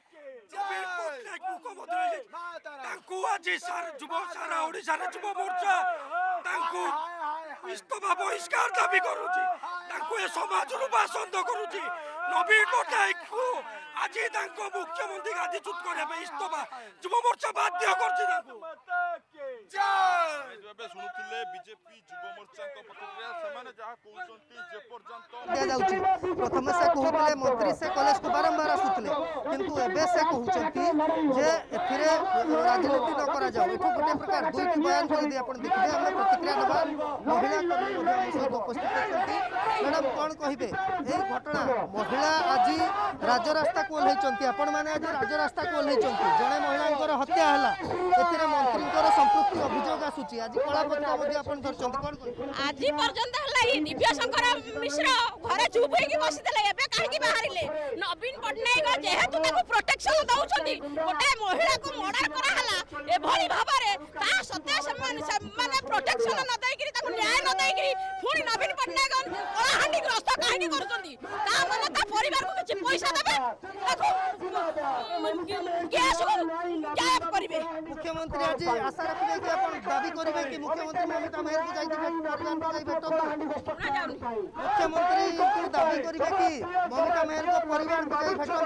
तांको आज सारा ओडिशा रे युव मोर्चा तांको इस्तफा बहिष्कार दाबी करूची तांको ए समाज रु बासंद करूची नवीन पट्टनायक को आज तांको मुख्यमंत्री गादीच्युत करने पे इस्तफा युव मोर्चा बाध्य करची तांको जय शुणुले बीजेपी युव मोर्चा प्रतिक्रिया सेमाने जहा कहउचंती जे पर्यंत दिया जाउची प्रथम से कहउतले मंत्री से कॉलेज को बारंबार आसुतले किंतु एबे से कहउचंती जे एथिरे राजनीति न करा जाऊ एठो गोटे प्रकार दुईटी बयान कर दे आपण देखिबे हम प्रतिक्रिया नबा महिला कर्मी उपस्थित अछंती मैडम कौन कहे ये घटना महिला आज राजरास्ता को ओह्लैंती आपण मैंने आज राजरास्ता को ओह्लैंती जड़े महिला हत्या है मंत्री संपृक्ति अभियोग आसूची आज कलापत्र आज पर्यंत दिव्यशंकर मिश्र घरे चुप होगी बसीले कहीं बाहर नवीन पट्टनायक जेहेतु प्रोटेक्शन दौरान गोटे महिला को मर्डर कराला एभली भाव सत्य से प्रोटेक्शन न देकरी न्याय न देकरी पुणी नवीन पट्टनायक कलाहांडी ग्रस्त कहीं कर परिवार को किसी पैसा देवे मुख्यमंत्री आज आशा रखिए कि आप दाबी करेंगे कि मुख्यमंत्री ममता मेहर को मुख्यमंत्री दाबी करेंगे कि ममता मेहर को परिवार को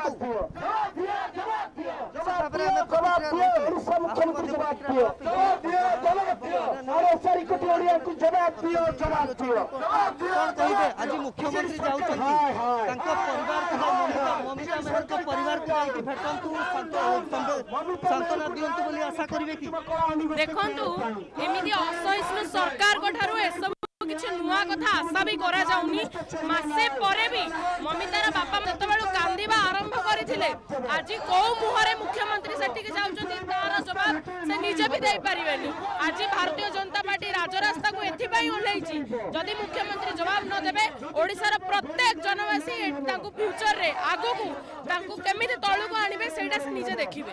आज मुख्यमंत्री जाऊँगी ममता मेहर को परिवार को भेटू सांत्वना दिंतु बोली आशा करेंगे कि देखु एमती असहिष्णु सरकार सब किसी नुआ कथा आशा भी करा जाउनी मासे परे भी ममितार बापा जतबेलु कांदिबा आरंभ करथिले आज को मुहरे मुख्यमंत्री सेठी के जाउछथि तार जवाब से निजे भी दे परिबेनी आज भारतीय जनता पार्टी राजरास्ता को एथि पई ओल्हैछि जदि मुख्यमंत्री जवाब न देबे ओडिसा रा प्रत्येक जनवासी तांको फ्यूचर रे आगो को तांको केमिति तळु को आनिबे सेटा से निजे देखिबे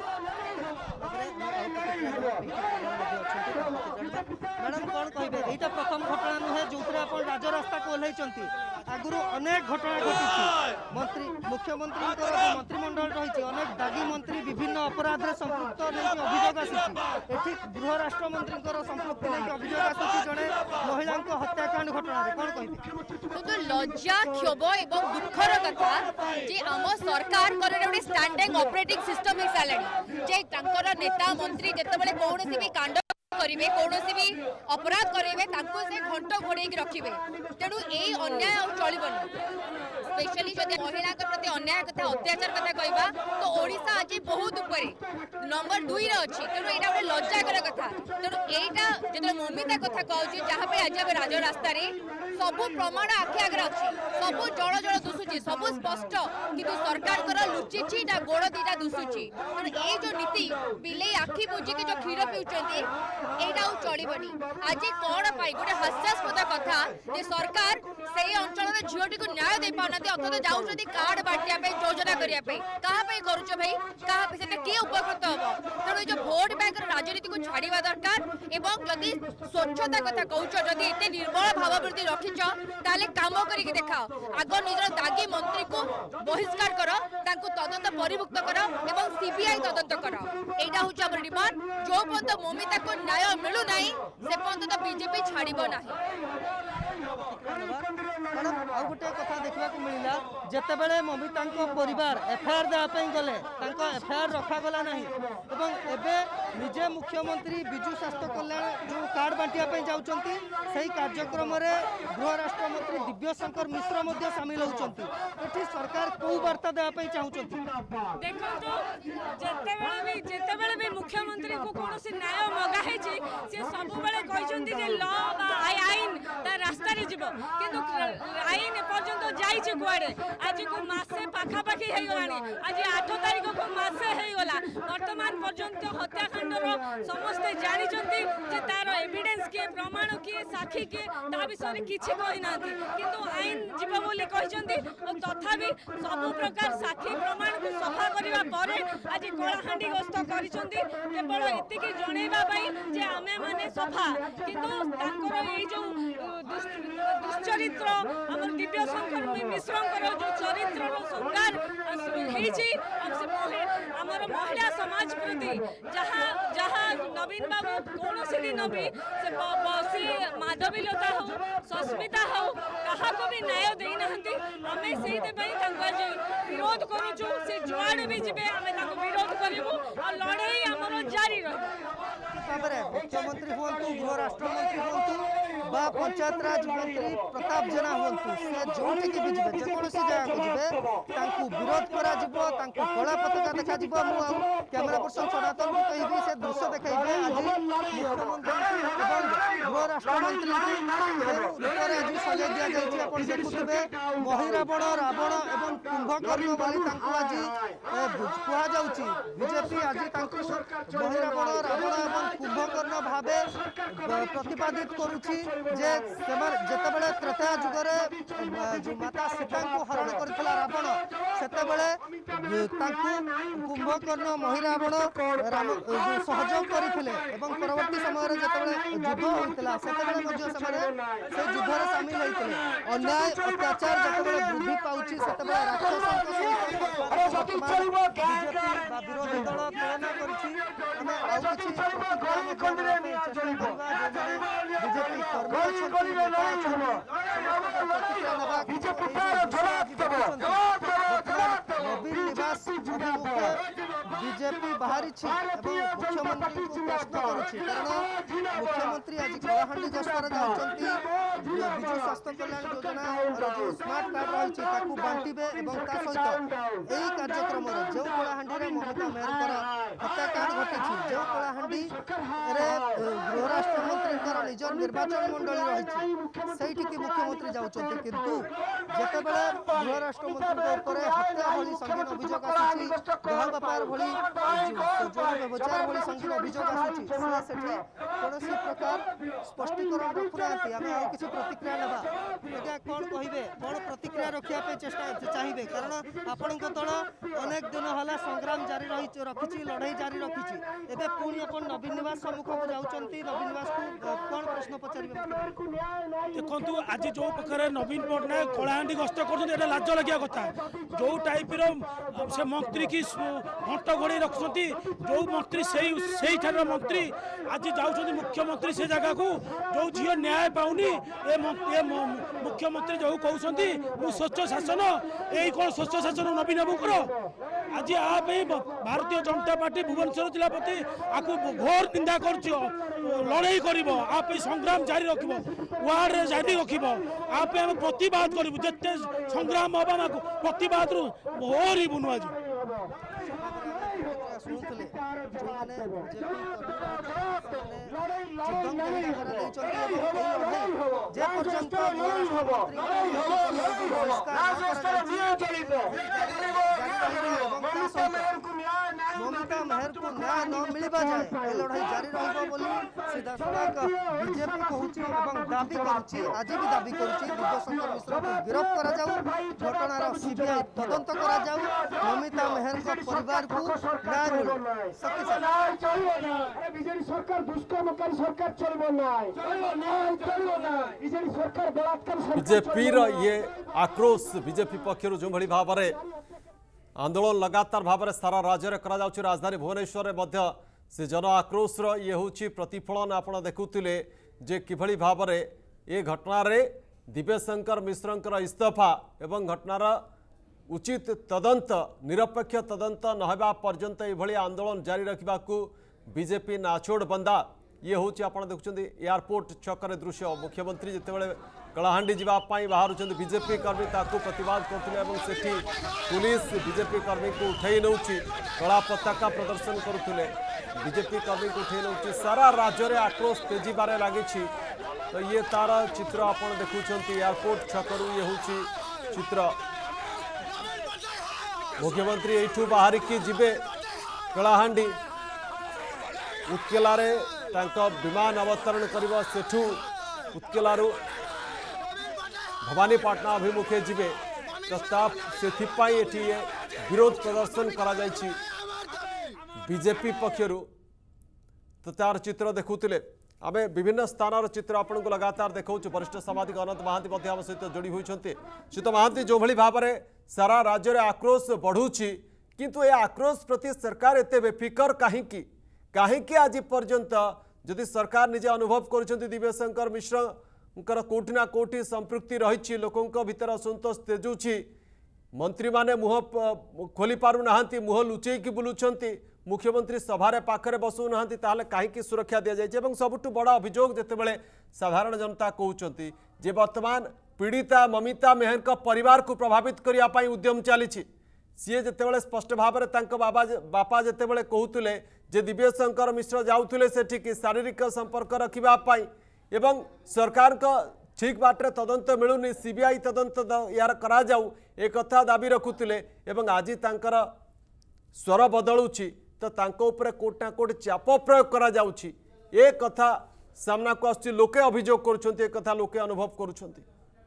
मैडम कौन कहे यहाँ प्रथम घटना नुहे जो राजरास्ता को ओह्लैंती आगुरी अनेक घटना घटी मंत्री मुख्यमंत्री मंत्रिमंडल रही अनेक दागी मंत्री विभिन्न अपराध संपृक्त अभियोग आसी गृह राष्ट्रमंत्री संपृक्ति अभियोग आसूची जड़े महिला हत्याकांड घटना कौन कहे तो लज्जा क्षोभ एवं दुखर कथा जे आम सरकार गोटे स्टैंडिंग ऑपरेटिंग सिस्टम हो सारे जे नेता मंत्री जितेबाला कौन भी कांड करेंगे कौन भी अपराध करेंगे से घंट घोड़े रखिए तेणु यही अन्याय चलबनी स्पेशली जब महिला प्रति अन्याय कथा अत्याचार कथा कहवा तो ओडिशा आज बहुत ऊपर नंबर 2 रे अच्छी तेणु यहाँ गोटे लज्जाकर कथा तेणु यहाँ जो ममिता कथा कहूँ जहाँ पे आज राजरास्ता सबू प्रमाण आखि आगे अच्छी सबू जल जल दुसुची सबू स्पष्ट किंतु सरकार लुचिची गोड़ दीटा दुसुची तेणु ये जो नीति बिले आखि बुझिकी जो क्षीर पिउचंती एटा चलबनी आज कौन पाई गोटे हास्यास्पद कथा जे सरकार से अंचल झीटी को न्याय दे पाना अथच जाऊँ कार्ड बांटिया योजना करने करुच भाई क्या किए उपकृत हम तेणु जो भोट बैंक राजनीति को छाड़ा दरकार एवं जदि स्वच्छता कथा कहूच जदि एत निर्मल भाववृत्ति रखिच ताले काम करके देखाओ आग निजर दागी मंत्री को बहिष्कार कर तदंत परिमुक्त कर एवं सीबीआई तदंत कर यहाँ हूँ आम डिमांड जो पर्यंत ममिता को न्याय मिलू ना से पर्यंत बीजेपी छाड़ ना गोटे कथा देखा मिलला जितेबाला ममिता परिवार एफआईआर देवाई गले एफआईआर रखागला ना निजे मुख्यमंत्री विजु स्वास्थ्य कल्याण जो कार्ड बांटिया जाऊँगी से कार्यक्रम गृह राष्ट्रमंत्री दिव्यशंकर मिश्र सामिल होती सरकार कौ वार्ता देवाई चाहते देखो जितेबाला भी मुख्यमंत्री को कौन न्याय मगाही सी सब कहते लॉ आईन रास्ता जीव किंतु आईन पर्यंत जाइए कुआड़े आज को मासे पाखापाखि हो गला आज 8 तारीख को मासे होगला वर्तमान पर्यंत हत्याकांडर समस्ते जानते तार एविडेंस किए प्रमाण किए साक्षी किए ता विषय किसी कहना किंतु आईन जीव बोली कहते तथापि सब प्रकार साक्षी प्रमाण को सफा करने पर आज कलाहांडी गस्त कर केवल एतिकी जनइबाई जे आमे माने सफा किंतु जो दुश्चरित्र आम दिव्यशंकर मिश्र जो चरित्र संगार आमर महिला समाज प्रति जहाँ जहाँ नवीन बाबू कौन दिन भी से माधवीलता हो सस्मिता हो क्या भी न्याय देना आम से विरोध करुचु से जुआड़े भी जीवे आम विरोध करूँ और लड़ाई आमर जारी मुख्यमंत्री हूँ गृह राष्ट्रमंत्री हूँ पंचायत राज मंत्री प्रताप जेना हूँ से जो भी जी जेकोसी जगह को जी विरोध करा कला पताका देखा कैमेरा पर्सन सनातन को कहि से दृश्य देखेबे आज मुख्यमंत्री गृह राष्ट्रमंत्री आज सजाई दिया जायछि आपण देखुथिबे महिरावण रावण एवं कुंभकर्ण वाली तांको आज कुहा जाउछि बीजेपी आज तांको महिरावण रावण एवं कुंभकर्ण भाबे प्रतिपादित करुछि जे जेतेबेले त्रेता जुगरे माता सीता को हरण करथिला रावण सेतेबेले तांको कुंभकर्ण महिरावण राम सहयोग करथिले एवं परवर्ती समय रे जेतेबेले युद्ध होइतला सेतेबेले मध्य समय से युद्ध रे शामिल होइतले अन्याय अत्याचार जेतेबेले वृद्धि पाउछि सेतेबेले राक्षसक बीजेपी विरोधी दल तुलना करछि हमें आउ किछि बीजेपी नवीन निवास बीजेपी बाहरी मुख्यमंत्री को प्रश्न करुछि कारण मुख्यमंत्री आज कलाहांडी गस्तर जाउछंती विजु स्वास्थ्य कल्याण योजना जो स्मार्ट कार्ड रही ताकू बांटिबे एवं ता सहित एही कार्यक्रम रे जो कलाहांडी रे ममता मेहरकर हत्याकांड घटिछि जो कलाहांडी रे गृह राष्ट्र मंत्री निज निर्वाचन मंडली रही सहीठी की मुख्यमंत्री जाउछंती किंतु जेतेबेले गृह राष्ट्र मंत्री ऊपर हत्या भली संगीन अभियोग आसी गृह व्यापार भली व्यवचार भली संगीन अभियोग आसी सेठी कोनोसी प्रकार स्पष्टीकरण रखुनांती आमे आ किछि प्रतिक्रिया नेबा एटा कोन कहिबे कोन प्रतिक्रिया रखिया पे चेष्टा चाहिबे कारण आपनक दल अनेक दिन हला संग्राम जारी रखिछि लड़ाई जारी रखिछि एबे पुणी अपन नवीन निवास सम्मुख को जाउछंती नवीन निवास को कोन प्रश्न पचारिबे देखंतु आज जो प्रकार नवीन पटनायक कलाहांडी गस्त करछन एटा लाज लगिया कथा जो टाइप रो से मंत्री की घंट घोड़ी रखछंती जो मंत्री सेही ठार मंत्री आज जाउछंती मुख्यमंत्री से जगह को जो झियो न्याय पाउनी ए मुख्यमंत्री जो कहउछंती मु स्वच्छ शासन एई कोन स्वच्छ शासन नवीन बाबू करो आज आप भारतीय जनता पार्टी भुवनेश्वर जिलापति आपको घोर निंदा कर लड़ाई कर आप संग्राम जारी रख वार्ड जारी रख आप प्रतिवाद करूँ जिते संग्राम हम प्रतिवाद रू मोहर ही बुनु आज शुणुले ममता मेहर को न्याय न मिलवा जाए लड़ाई जारी रही सीधा सड़क बीजेपी कहूँ दाबी करुच्ची आज भी दाबी करुच्ची दिव्यशंकर मिश्र को गिरफ्त करा जाऊ घटनार सीबीआई तदंत करा जाऊ ममता मेहर परिवार को न्याय मिलू बीजेपी सरकार दुष्कर्मकारी सरकार चलो ना बीजेपी सरकार बलात्कार बीजेपी ये आक्रोश बीजेपी पक्षर जो भाई भाव में आंदोलन लगातार भाव में सारा राज्य में करा जाउछि राजधानी भुवनेश्वर में से जन आक्रोशर ये हूँ प्रतिफलन आप देखुले जे किभली भाव में ये घटना दिव्यशंकर मिश्र इस्तीफा एवं घटनार उचित तदंत निरपेक्ष तदंत नहबा पर्यंत ये आंदोलन जारी रखा बीजेपी नाचोड़ बंदा ये हूँ आप देखुं एयरपोर्ट छकरे दृश्य मुख्यमंत्री जितेबाला कलाहांडी जावाई बाहर बीजेपी कर्मी ताकू प्रतिवाद करते पुलिस बीजेपी कर्मी को उठाई नौ कला पताका प्रदर्शन करुले बीजेपी कर्मी को उठाई नौ सारा राज्य में आक्रोश तेजी बारे लगी तो ये तार चित्र आप देखुं एयरपोर्ट छकरू ये हूँ चित्र मुख्यमंत्री एठू बाहर की जीवे कलाहांडी उत्केलारे विमान अवतरण कर सेठू उत्केलारू भवानीपाटना अभिमुखे जीवे तो से विरोध प्रदर्शन करा बीजेपी पक्षरु तो तार चित्र देखुले आम विभिन्न स्थान चित्र आपको लगातार देखा वरिष्ठ सामाजिक अनंत महांती आम सहित जोड़ी होती शीत महांती जो भाई भाव में सारा राज्य में आक्रोश बढ़ुची किंतु ये आक्रोश प्रति सरकार एते बेफिकर कहीं आज पर्यंत जदि सरकार निजे अनुभव कर दिव्यशंकर मिश्र कोटि ना कोटि संपृक्ति रही लोकों भीतर असंतोष तेजुची मंत्री माने मुह खोली पारु नाहांती मुह लुचेकी बुलुछंती मुख्यमंत्री सभारे पाखरे बसु नाहांती ताहले काहेकि सुरक्षा दिया जाय एवं सबुठु बड़ा अभियोग जेतेबेले साधारण जनता कहउचंती जे वर्तमान पीड़िता ममिता मेहर का परिवार को प्रभावित करिया पाई उद्यम चली सी जितेबाला स्पष्ट भाव में बापा जितेबाला कहते जे दिव्यशंकर मिश्र जाऊे सेठिकी शारीरिक संपर्क रखापी एवं सरकार ठीक बाटे तदंत मिलूनी सीबीआई तदंत यार करा जाऊ एक कथा दाबी रखुले एवं आज तांकर स्वर बदलुची तो तांको ऊपर कोट ना कोट चाप प्रयोग करा जाउची ए कथा सामना को आसुची लोके अभियोग करूछंती ए कथा लोके अनुभव करूछंती।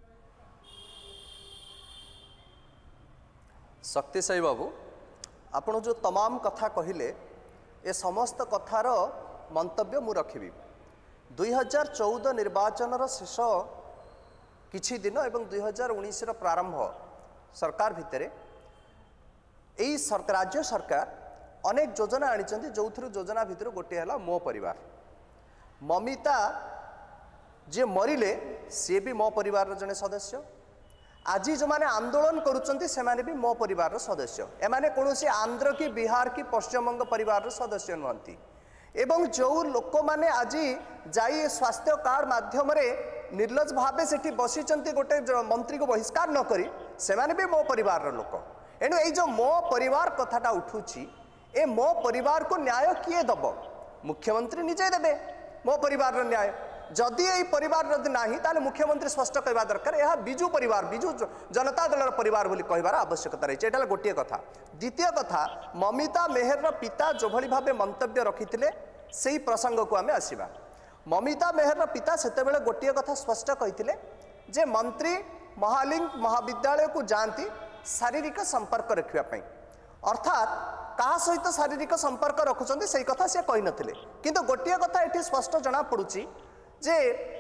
शक्तिशाई बाबू आपण जो तमाम कथा कहिले ए समस्त कथार मंतव्य मु रखिबी 2014 निर्वाचन शेष किछि दिन एवं 2019 प्रारंभ सरकार भितर राज्य सरकार अनेक योजना आनी जो योजना भितर गोटे है मो परिवार ममिता जे मरिले सी भी मो परिवार जने सदस्य आज जो माने आंदोलन करुचंती से माने भी मो परिवार सदस्य एमाने कौन आंध्र की बिहार की पश्चिमबंग परिवार सदस्य नुहंती एवं जो लोक मैंने आज जाई स्वास्थ्य कार्ड माध्यम निर्लज भाव से बसी गोटे मंत्री को बहिष्कार न करी से माने भी मो परिवार लोक एणु ये जो मो परिवार कथाटा उठूची ए मो परिवार को न्याय किए दब मुख्यमंत्री निजे देबे मो परिवार न्याय जदि यही परिवार जदि नहीं ताले मुख्यमंत्री स्पष्ट कहवा दरकार यह बिजू परिवार बिजू जनता दल परिवार बोली कहबार आवश्यकता रही है गोटे कथा। द्वितीय कथा ममिता मेहर पिता जो भली भावे मंतव्य रखिथिले सेही प्रसंग को आमे आसीबा। ममिता मेहर पिता सेतेबेले गोटे कथा स्पष्ट कहिथिले जे मंत्री महालिंग महाविद्यालय को जाती शारीरिक संपर्क रखिया पई अर्थात कहा सहित शारीरिक संपर्क रखुचंती सेही कथा से कहि नथिले किंतु गोटे कथा एठी स्पष्ट जना पड़ुची जे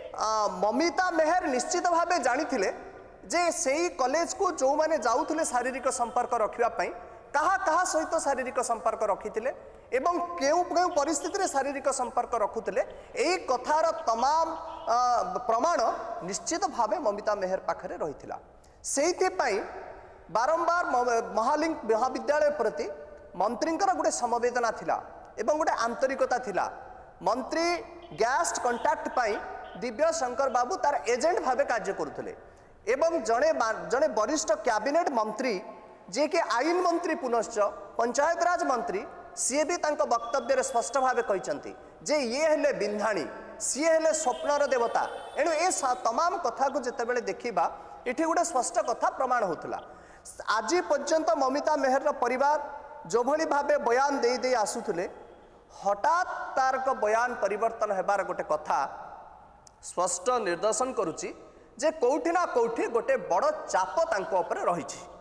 ममिता मेहर निश्चित भावे जानी जे सेही कॉलेज को जो माने जाउथिले शारीरिक संपर्क रखिया पई कहा सहित शारीरिक संपर्क रखिथिले एवं केउ केउ परिस्थिति रे शारीरिक संपर्क रखुथिले एही कथार तमाम प्रमाण निश्चित भावे ममिता मेहर पाखरे रहिथिला सेहिथि पई बारंबार महालिंग महाविद्यालय प्रति मंत्रींकर गोटे समवेदना थिला एवं गोटे आंतरिकता थिला मंत्री गैस्ट कंटाक्ट पाई दिव्य शंकर बाबू तार एजेंट भावे कार्य करुले एवं जड़े जड़े वरिष्ठ कैबिनेट मंत्री जे के आईन मंत्री पुनश्च पंचायत राज मंत्री सी भी वक्तव्य स्पष्ट भाव कहते जे ये हेले बिंधाणी सी हेले स्वप्नर देवता एणु ए तमाम कथा को जितेबाला देखा ये गोटे स्पष्ट कथा प्रमाण होता आज पर्यंत ममिता मेहर परिवार जो भली भावे बयान दे दे आसुले हठात तार बयान परिवर्तन होबार गोटे कथा स्पष्ट निर्देशन करुची जे कौटी ना कौटी गोटे बड़ चाप तांको ऊपर रही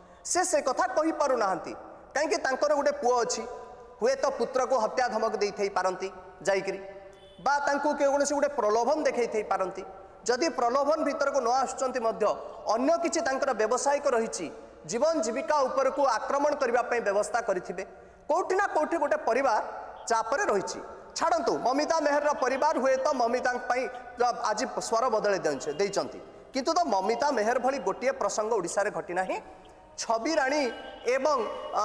से कथा कहि पारु नाहंती कहीं गोटे पुओ अच्छी हुए तो पुत्र को हत्या धमक दे थई पारंती जाइकरी बा तांको कौन गोटे प्रलोभन देखै थई पारंती जदि प्रलोभन भीतर को न आसुचंती मध्य अन्य किछि तांकर व्यवसायिक रही जीवन जीविका ऊपर को आक्रमण करने व्यवस्था करिथिबे कौटी ना कौटी गोटे परिवार चापरे रही छाड़ू ममिता मेहर परिवार हुए तो ममिता आज स्वर बदले देइचंती किंतु तो ममिता मेहर भली गोटे प्रसंग ओडिशा रे घटी नाही छवि राणी एवं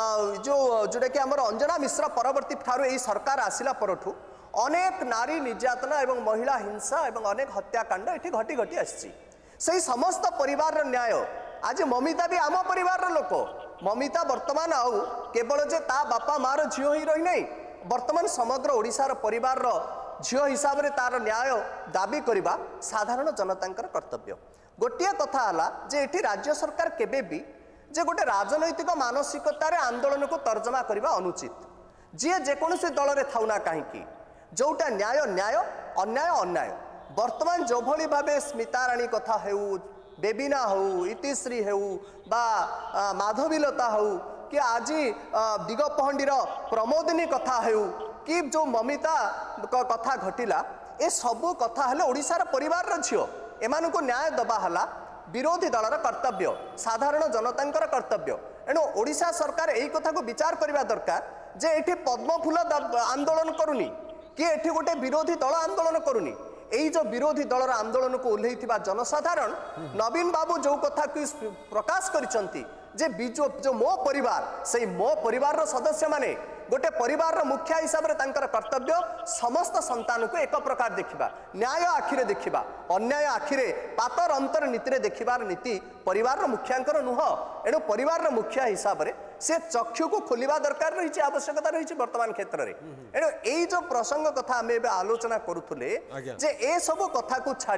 जो जोटा कि आमर अंजना मिश्र परवर्ती ठारू यही सरकार आसिला परठू अनेक नारी निर्यातना एवं महिला हिंसा एवं अनेक हत्याकांड ये घटी घटी आसी से समस्त परिवार न्याय आज ममिता भी आम परिवार लोक ममिता वर्तमान आउ केवल जे ता बापा मार झील ही रही नहीं वर्तमान समग्र ओडिशार परिवार झील हिसाब से तार न्याय दाबी करने साधारण जनता कर्तव्य गोटे कथा है जे एठी राज्य सरकार केबे भी जे गोटे राजनैतिक मानसिकतार आंदोलन को तर्जमा करने अनुचित जी जेकोसी दल में थाउना कहीं जोटा न्याय न्याय अन्याय अन्याय वर्तमान जो भली भावे स्मिताराणी कथा हेउ बेबिना हो इतिश्री हेउ बा माधवीलता हो कि आज दिगपहंडीर प्रमोदिनी कथा हेउ कि जो ममिता कथा घटिला ए सबू कथा हेले ओडिशार परिवार झील एमान को न्याय दबा हला विरोधी दलर कर्तव्य साधारण जनता कर्तव्य एणु ओडिशा सरकार यही कथा को विचार करने दरकार जे एठी पद्मफूल आंदोलन करूनी कि एठी गोटे विरोधी दल आंदोलन करूनी यही जो विरोधी दलर आंदोलन को ओह्लई जनसाधारण नवीन बाबू जो कथा प्रकाश करिसंती जे बिजु जो मो परिवार से मो परिवार सदस्य माने गोटे परिवार मुखिया हिसाब से तांकर कर्तव्य समस्त संतान को एक प्रकार देखा न्याय आखिरे देखा अन्याय आखिरे पातर अंतर नीति देखिबार नीति परिवार मुखियांकर नुह एणु परिवार मुखिया हिसाब से से चक्षु को खोलिबा दरकार रही आवश्यकता रही वर्तमान क्षेत्र में एणु यही जो प्रसंग कथा आम आलोचना करुले जे ए सब कथा को छाड़ी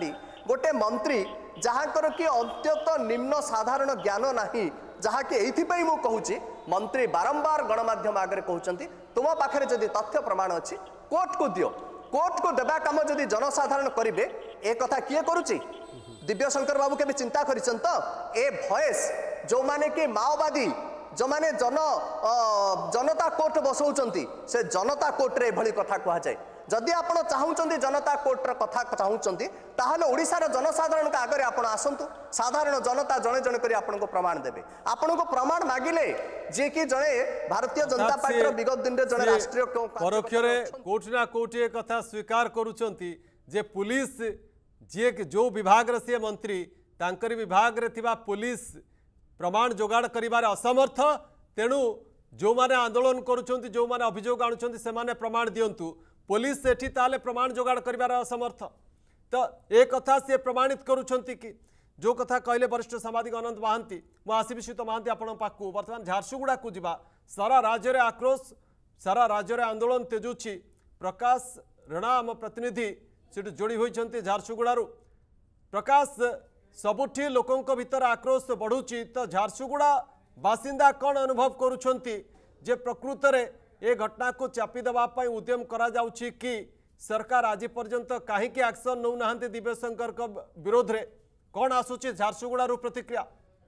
गोटे मंत्री जहाँकर कि अत्यंत निम्न साधारण ज्ञान नहीं जहाँकि एइथिपाई मु कहूची मंत्री बारंबार गणमाध्यम आगे कहते तुम पाखे जदि तथ्य प्रमाण अच्छी कोर्ट को दियो कोर्ट को देवा काम जदि जनसाधारण करेंगे ए कथा किए करुची दिव्यशंकर बाबू के चिंता करिसन तो ए भॉइस जो माने कि माओवादी जो माने जनता कोर्ट बसौचंती से जनता कोर्ट रे भली कथा कहा जाए जदि आपण चाहूचंती जनता कोर्ट र कथा चाहूचंती ताहले ओडिसार जनसाधारण का आगे आपण आसंतु साधारण जनता जणे जणे करी आपण को प्रमाण देबे आपण को प्रमाण मागिले जे कि जणे भारतीय जनता पार्टी र विगत दिन रे जणे राष्ट्रीय परोक्ष रे कोर्ट ना कोर्ट ए कथा स्वीकार करूचंती जे पुलिस जे जो विभाग रे से मंत्री तांकरी विभाग रे थिबा पुलिस प्रमाण जोगाड़ करिबार असमर्थ तेणु जो माने आंदोलन करूचंती जो माने अभियोग आणुचंती से माने प्रमाण दियंतु पुलिस सेठी ताले प्रमाण जोगाड़ करिबार असमर्थ तो ए कथा से प्रमाणित करूचंती कि जो कथा कहले वरिष्ठ सांबादिक अनंत महांती मु आशीष महांती आपण पाखु वर्तमान झारसुगुड़ा को जिबा सारा राज्य रे आक्रोश सारा राज्य रे आंदोलन तेजुची प्रकाश रणा आम प्रतिनिधि सेठी जोड़ी होइचंती झारसुगुड़ारू प्रकाश सबुठी लोकों भीतर आक्रोश बढ़ुची तो झारसुगुड़ा बासिंदा कौन अनुभव करुछंती जे प्रकृत रे ए घटना को चापी देवाई उद्यम करा जाउची कि सरकार आज पर्यंत कहीं एक्शन नौ नाहंती दिव्यशंकर को विरोध रे कौन आसुची झारसुगुड़ा रू प्रतिक्रिया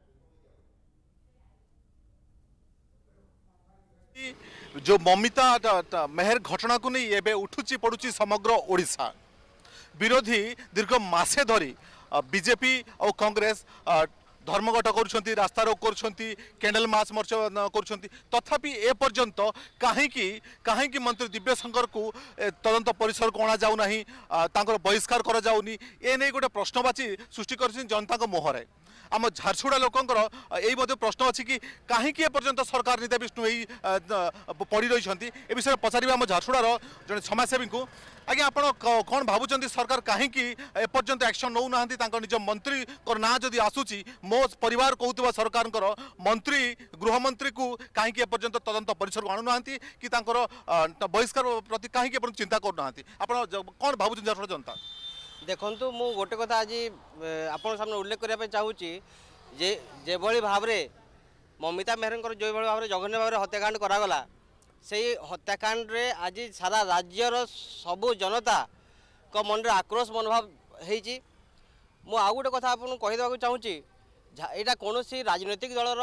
जो ममिता मेहर घटना को नहीं एबे उठुची पड़ुची समग्र ओडिशा विरोधी दीर्घ मासे धरी बीजेपी और कांग्रेस धर्मघट कर रास्ता रोक कर कैंडल मार्च मर्च कर तथापि ए पर्यंत कहीं मंत्री दिव्यशंकर को तदंत परिसर को अणा जाऊ नहीं बहिष्कार करा जाउनी ए नहीं गोटे प्रश्नवाची सृष्टि कर जनता मोहरे आम झारसुगुड़ा लोकंर यही प्रश्न अच्छी कि कहीं पर्यंत सरकार नीता विष्णु पड़ी रही ए विषय पचार आम झारसुगुड़ार जड़े समाजसेवी को आज्ञा आप कौन भावुं सरकार कहीं एपर्यंत एक्शन नौ ना निज मंत्री ना जदि आसूची मो परिवार कहूबा सरकार मंत्री गृहमंत्री को कहीं एपर्यंत तदंत परिसर को आणुना कि बहिष्कार प्रति कहीं चिंता करना आप कौन भावुं झारसुगुड़ा जनता देखु मु गोटे कथा आज आपण सामने उल्लेख करने चाहूँगी जे भली भाव ममिता मेहर जो भाव में जघन्य भाव में हत्याकांड करागला से हत्याकांड रे आज सारा राज्यर सबू जनता को मन रे आक्रोश मनोभाव होती मु आउ गोटे कथा आपको कहीदेक चाहूँगी यहाँ कौन राजनैतिक दलर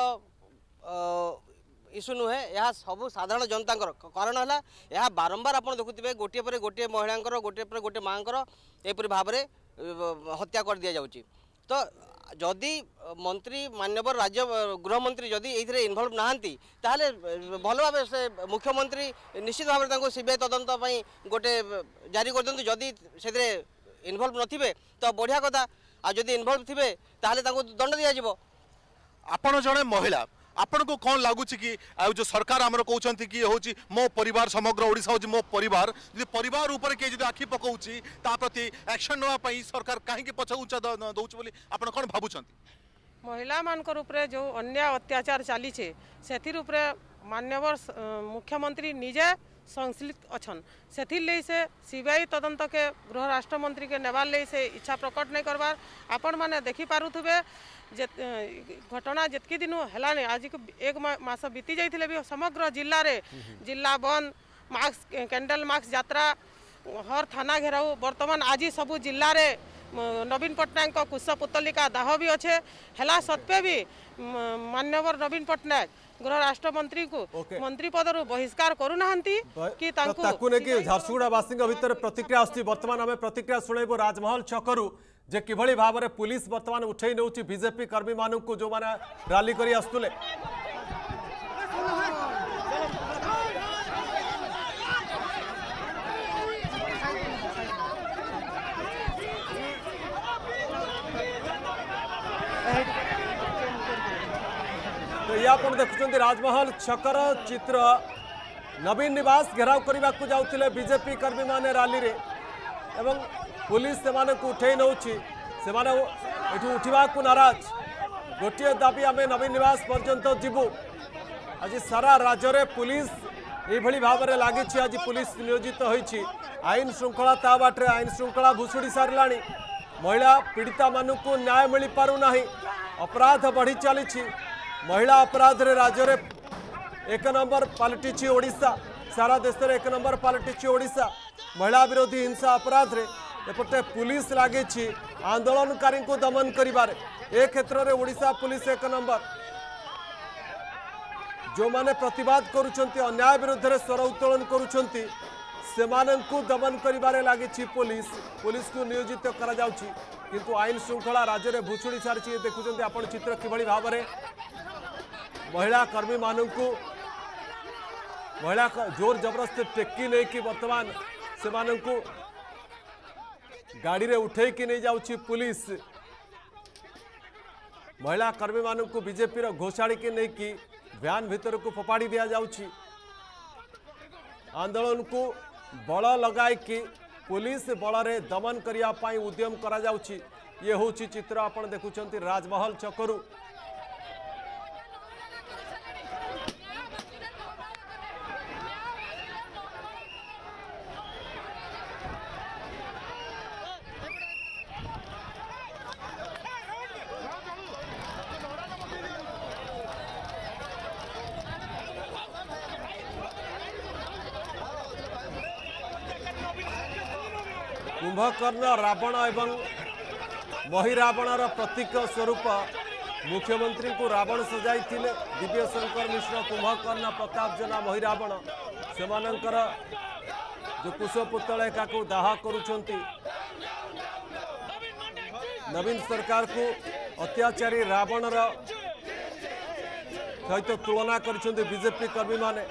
इश्यू नुहे यह सब साधारण जनता कारण है यह बारंबार आप देखुए गोटे पर गोटे महिला गोटे पर गोटे माँ एपरी भाव में हत्या कर दि जाऊँगी तो जदि मंत्री माननीय राज्य गृहमंत्री जदि ये इनवल्व नहांती ताहले भल भाव से मुख्यमंत्री निश्चित भाव में सीबीआई तदंत गोटे जारी कर दिखाँ जदि से इनवल्व नथिबे तो बढ़िया कथा आ जदि इनवल्व थिबे ताहले दंड दिया जिवो आपण जड़े महिला आपण को कौन लगुच कि जो सरकार आमर कहते कि हूँ मो परिवार समग्र ओडिशा हूँ मो परिवार जी परिवार ऊपर किए जो आखि पकाउची ता प्रति एक्शन नापी सरकार कहीं पछ उच्चा दौच बोली आप कौन भावुं महिला मानकर उपरे जो अन्याय अत्याचार चली से माननीय मुख्यमंत्री निजे संश्लिष्ट अच्छन से सीबीआई तदंत के गृह राष्ट्र मंत्री के नेवार ले से इच्छा प्रकट नहीं करवार आपण मैंने देखी पारुथुबे घटना जितकी दिन है आज एक मास बीती जाइए भी समग्र जिल्ला रे जिला बंद मास्क कैंडल मास्क यात्रा हर थाना घेराऊ बर्तमान आज सबू जिल्ला रे नवीन पट्टनायक कुश पुतलिका दाह भी अच्छे है सत्वे भी मान्यवर नवीन पट्टनायक गृह राष्ट्र मंत्री को मंत्री पदर बहिष्कार करूना कि झारसुगुड़ा वासी भितर प्रतिक्रिया आसुची बर्तमान आम प्रतिक्रिया शुणेबू राजमहल छकरू जे किभली भाव में पुलिस बर्तमान उठे नौ बीजेपी कर्मी मान को जो मैंने रैली कर आसुले तो ये आप देखुं राजमहल छकर चित्र नवीन निवास घेराव करने को जाते बीजेपी कर्मी माने रैली रे एवं पुलिस से उठे नौ उठा नाराज गोटे दाबी आम नवीन निवास पर्यंत जीवु आज सारा राज्य में पुलिस ये भाव में लगी आज पुलिस नियोजित होती आईन श्रृंखला ता बाटे आईन श्रृंखला भुशुड़ी सारा महिला पीड़िता मानक न्याय मिल पारु नाही अपराध बढ़ी चली महिला अपराध रे राज्य रे 1 नंबर पलटि ओडिशा सारा देश में 1 नंबर पलटि ओडिशा महिला विरोधी हिंसा अपराध रे एपटे पुलिस लगी आंदोलनकारी को दमन करिबारे ए क्षेत्र में ओडिशा पुलिस 1 नंबर जो माने प्रतिवाद करुछंती अन्याय विरुद्ध रे स्वर उत्तोलन करुछंती सेमानंकु दमन करिबारे लगी पुलिस को नियोजित करा जाउची किंतु आईन श्रृंखला राज्य में भुचुड़ी सारी देखुं आपण चित्र किभली भाव में महिला कर्मी मानू महिला जोर जबरदस्ती टेकी नहीं कि बर्तमान से गाड़ी रे उठे कि नहीं जाउची पुलिस महिला कर्मी मानू बीजेपी घोषाड़ी की नहीं कि व्यान भीतर को फोपाड़ी दिया जाउची आंदोलन को बल लगाई कि पुलिस बल रे दमन करने उद्यम करा जाउची ये होची चित्र आपण देखुचंती राजमहल चकरू कुंभकर्ण रावण एवं महिरावणर प्रतीक स्वरूप मुख्यमंत्री को रावण सजाई दिव्य शंकर मिश्र कुंभकर्ण प्रताप जेना महिरावण से जो कुशपुतला को दाह करुछंती नवीन सरकार को अत्याचारी रावणर सहित तुलना करुछंती बीजेपी कर्मी माने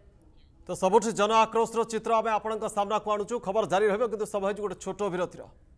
तो सबुठ जन आक्रोश चित्र आम आपण सामना को आणुचु खबर जारी रहिबो किंतु समय गोटे छोट विरतिर।